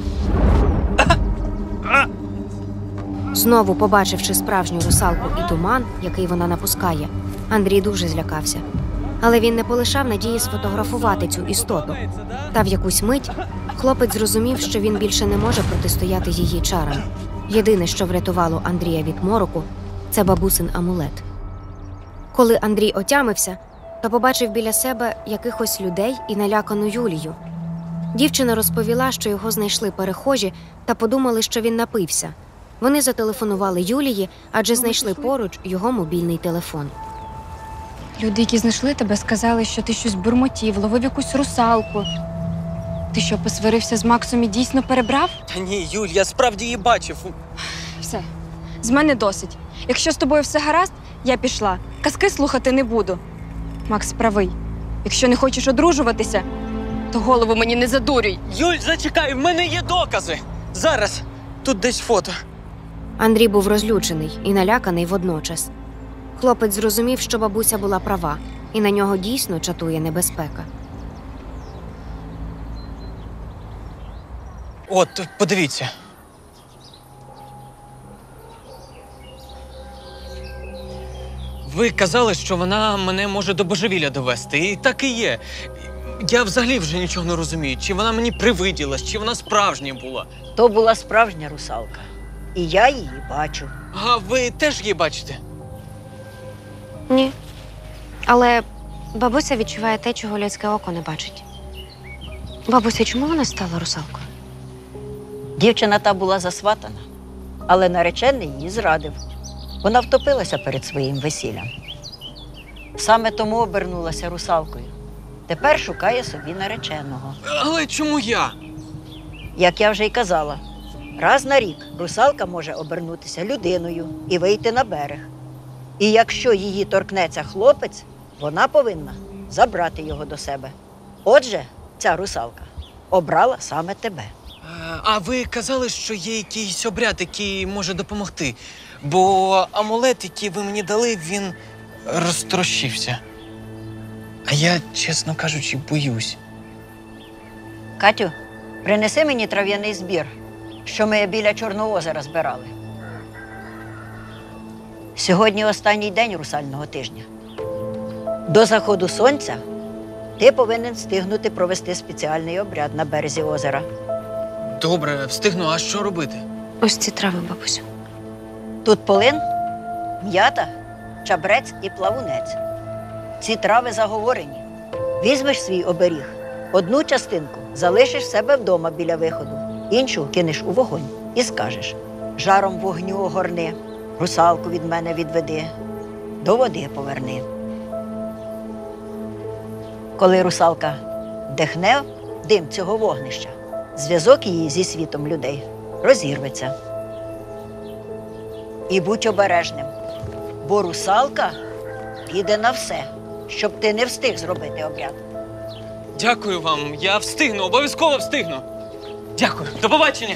Знову побачивши справжню русалку і туман, який вона напускає, Андрій дуже злякався. Але він не полишав надії сфотографувати цю істоту. Та в якусь мить хлопець зрозумів, що він більше не може протистояти її чарам. Єдине, що врятувало Андрія від мороку – це бабусин амулет. Коли Андрій отямився, то побачив біля себе якихось людей і налякану Юлію. Дівчина розповіла, що його знайшли перехожі та подумали, що він напився. Вони зателефонували Юлії, адже знайшли поруч його мобільний телефон. Люди, які знайшли тебе, сказали, що ти щось бурмотів, ловив якусь русалку. Ти що, посварився з Максом і дійсно перебрав? Та ні, Юль, я справді її бачив. Все, з мене досить. Якщо з тобою все гаразд, я пішла. Казки слухати не буду. Макс правий. Якщо не хочеш одружуватися, то голову мені не задурюй. Юль, зачекай, в мене є докази. Зараз. Тут десь фото. Андрій був розлючений і наляканий водночас. Хлопець зрозумів, що бабуся була права, і на нього дійсно чатує небезпека. От, подивіться. Ви казали, що вона мене може до божевілля довести, і так і є. Я взагалі вже нічого не розумію, чи вона мені привиділась, чи вона справжня була. То була справжня русалка. І я її бачу. А ви теж її бачите? Ні. Але бабуся відчуває те, чого людське око не бачить. Бабуся, чому вона стала русалкою? Дівчина та була засватана, але наречений її зрадив. Вона втопилася перед своїм весіллям. Саме тому обернулася русалкою. Тепер шукає собі нареченого. Але чому я? Як я вже й казала, раз на рік русалка може обернутися людиною і вийти на берег. І якщо її торкнеться хлопець, вона повинна забрати його до себе. Отже, ця русалка обрала саме тебе. А ви казали, що є якийсь обряд, який може допомогти. Бо амулет, який ви мені дали, він розтрощився. А я, чесно кажучи, боюсь. Катю, принеси мені трав'яний збір, що ми біля Чорного озера збирали. Сьогодні останній день русального тижня. До заходу сонця ти повинен встигнути провести спеціальний обряд на березі озера. Добре, встигну, а що робити? Ось ці трави, бабусю. Тут полин, м'ята, чабрець і плавунець. Ці трави заговорені. Візьмеш свій оберіг, одну частинку залишиш себе вдома біля виходу, іншу кинеш у вогонь і скажеш: жаром вогню огорни, русалку від мене відведи, до води поверни. Коли русалка вдихне дим цього вогнища, зв'язок її зі світом людей розірветься. І будь обережним, бо русалка піде на все, щоб ти не встиг зробити обряд. Дякую вам, я встигну, обов'язково встигну. Дякую, до побачення.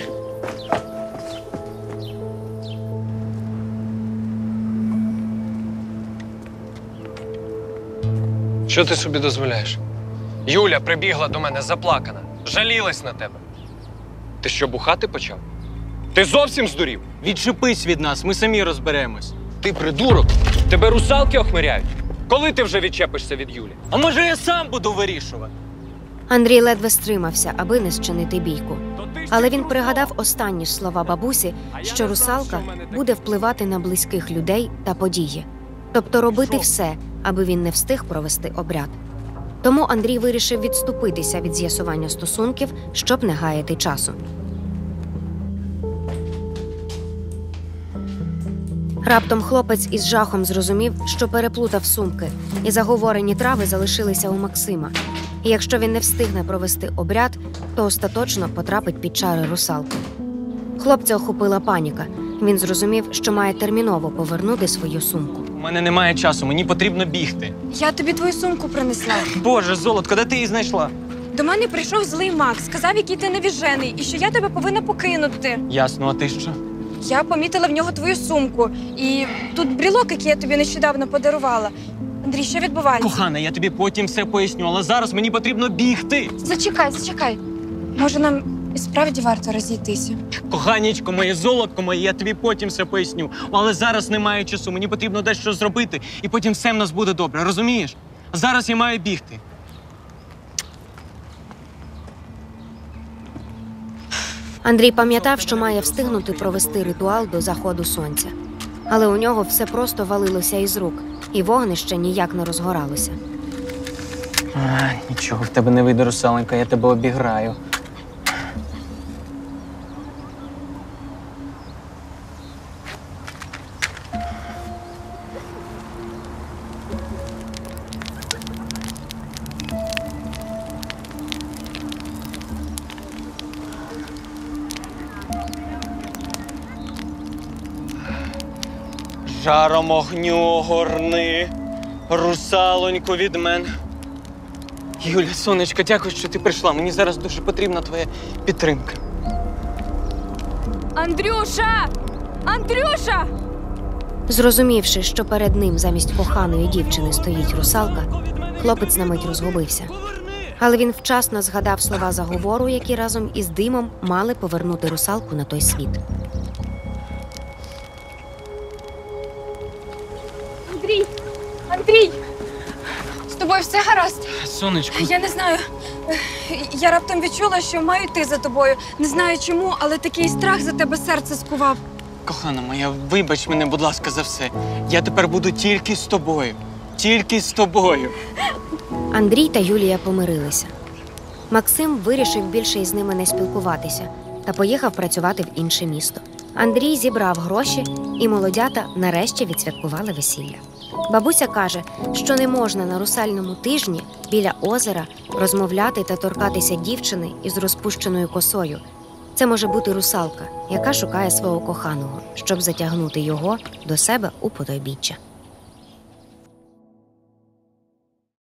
Що ти собі дозволяєш? Юля прибігла до мене заплакана, жалілась на тебе. Ти що, бухати почав? Ти зовсім здурів? Відчепись від нас, ми самі розберемось. Ти придурок? Тебе русалки охмиряють? Коли ти вже відчепишся від Юлі? А може я сам буду вирішувати? Андрій ледве стримався, аби не зчинити бійку. Але він пригадав останні ж слова бабусі, що русалка буде впливати на близьких людей та події. Тобто робити все, аби він не встиг провести обряд. Тому Андрій вирішив відступитися від з'ясування стосунків, щоб не гаяти часу. Раптом хлопець із жахом зрозумів, що переплутав сумки, і заговорені трави залишилися у Максима. І якщо він не встигне провести обряд, то остаточно потрапить під чари русалки. Хлопця охопила паніка. Він зрозумів, що має терміново повернути свою сумку. У мене немає часу, мені потрібно бігти. Я тобі твою сумку принесла. Боже, золотко, де ти її знайшла? До мене прийшов злий Макс, сказав, який ти невіжений, і що я тебе повинна покинути. Ясно, а ти що? Я помітила в нього твою сумку. І тут брілок, який я тобі нещодавно подарувала. Андрій, що відбувається? Кохана, я тобі потім все поясню, але зараз мені потрібно бігти. Зачекай, зачекай. Може, нам і справді варто розійтися? Коханечко моє, золотко моє, я тобі потім все поясню. Але зараз немає часу, мені потрібно дещо зробити, і потім все в нас буде добре, розумієш? Зараз я маю бігти. Андрій пам'ятав, що має встигнути провести ритуал до заходу сонця. Але у нього все просто валилося із рук, і вогнище ніяк не розгоралося. А, нічого в тебе не вийде, русаленька, я тебе обіграю. Жаром огню горни, русалонько від мене. Юля, сонечко, дякую, що ти прийшла. Мені зараз дуже потрібна твоя підтримка. Андрюша! Андрюша! Зрозумівши, що перед ним замість коханої дівчини стоїть русалка, хлопець на мить розгубився. Але він вчасно згадав слова заговору, які разом із димом мали повернути русалку на той світ. Андрій! Андрій! З тобою все гаразд? Сонечко. Я не знаю. Я раптом відчула, що маю йти за тобою. Не знаю чому, але такий страх за тебе серце скував. Кохана моя, вибач мене, будь ласка, за все. Я тепер буду тільки з тобою. Тільки з тобою. Андрій та Юлія помирилися. Максим вирішив більше із ними не спілкуватися та поїхав працювати в інше місто. Андрій зібрав гроші, і молодята нарешті відсвяткували весілля. Бабуся каже, що не можна на русальному тижні біля озера розмовляти та торкатися дівчини із розпущеною косою. Це може бути русалка, яка шукає свого коханого, щоб затягнути його до себе у потойбіччя.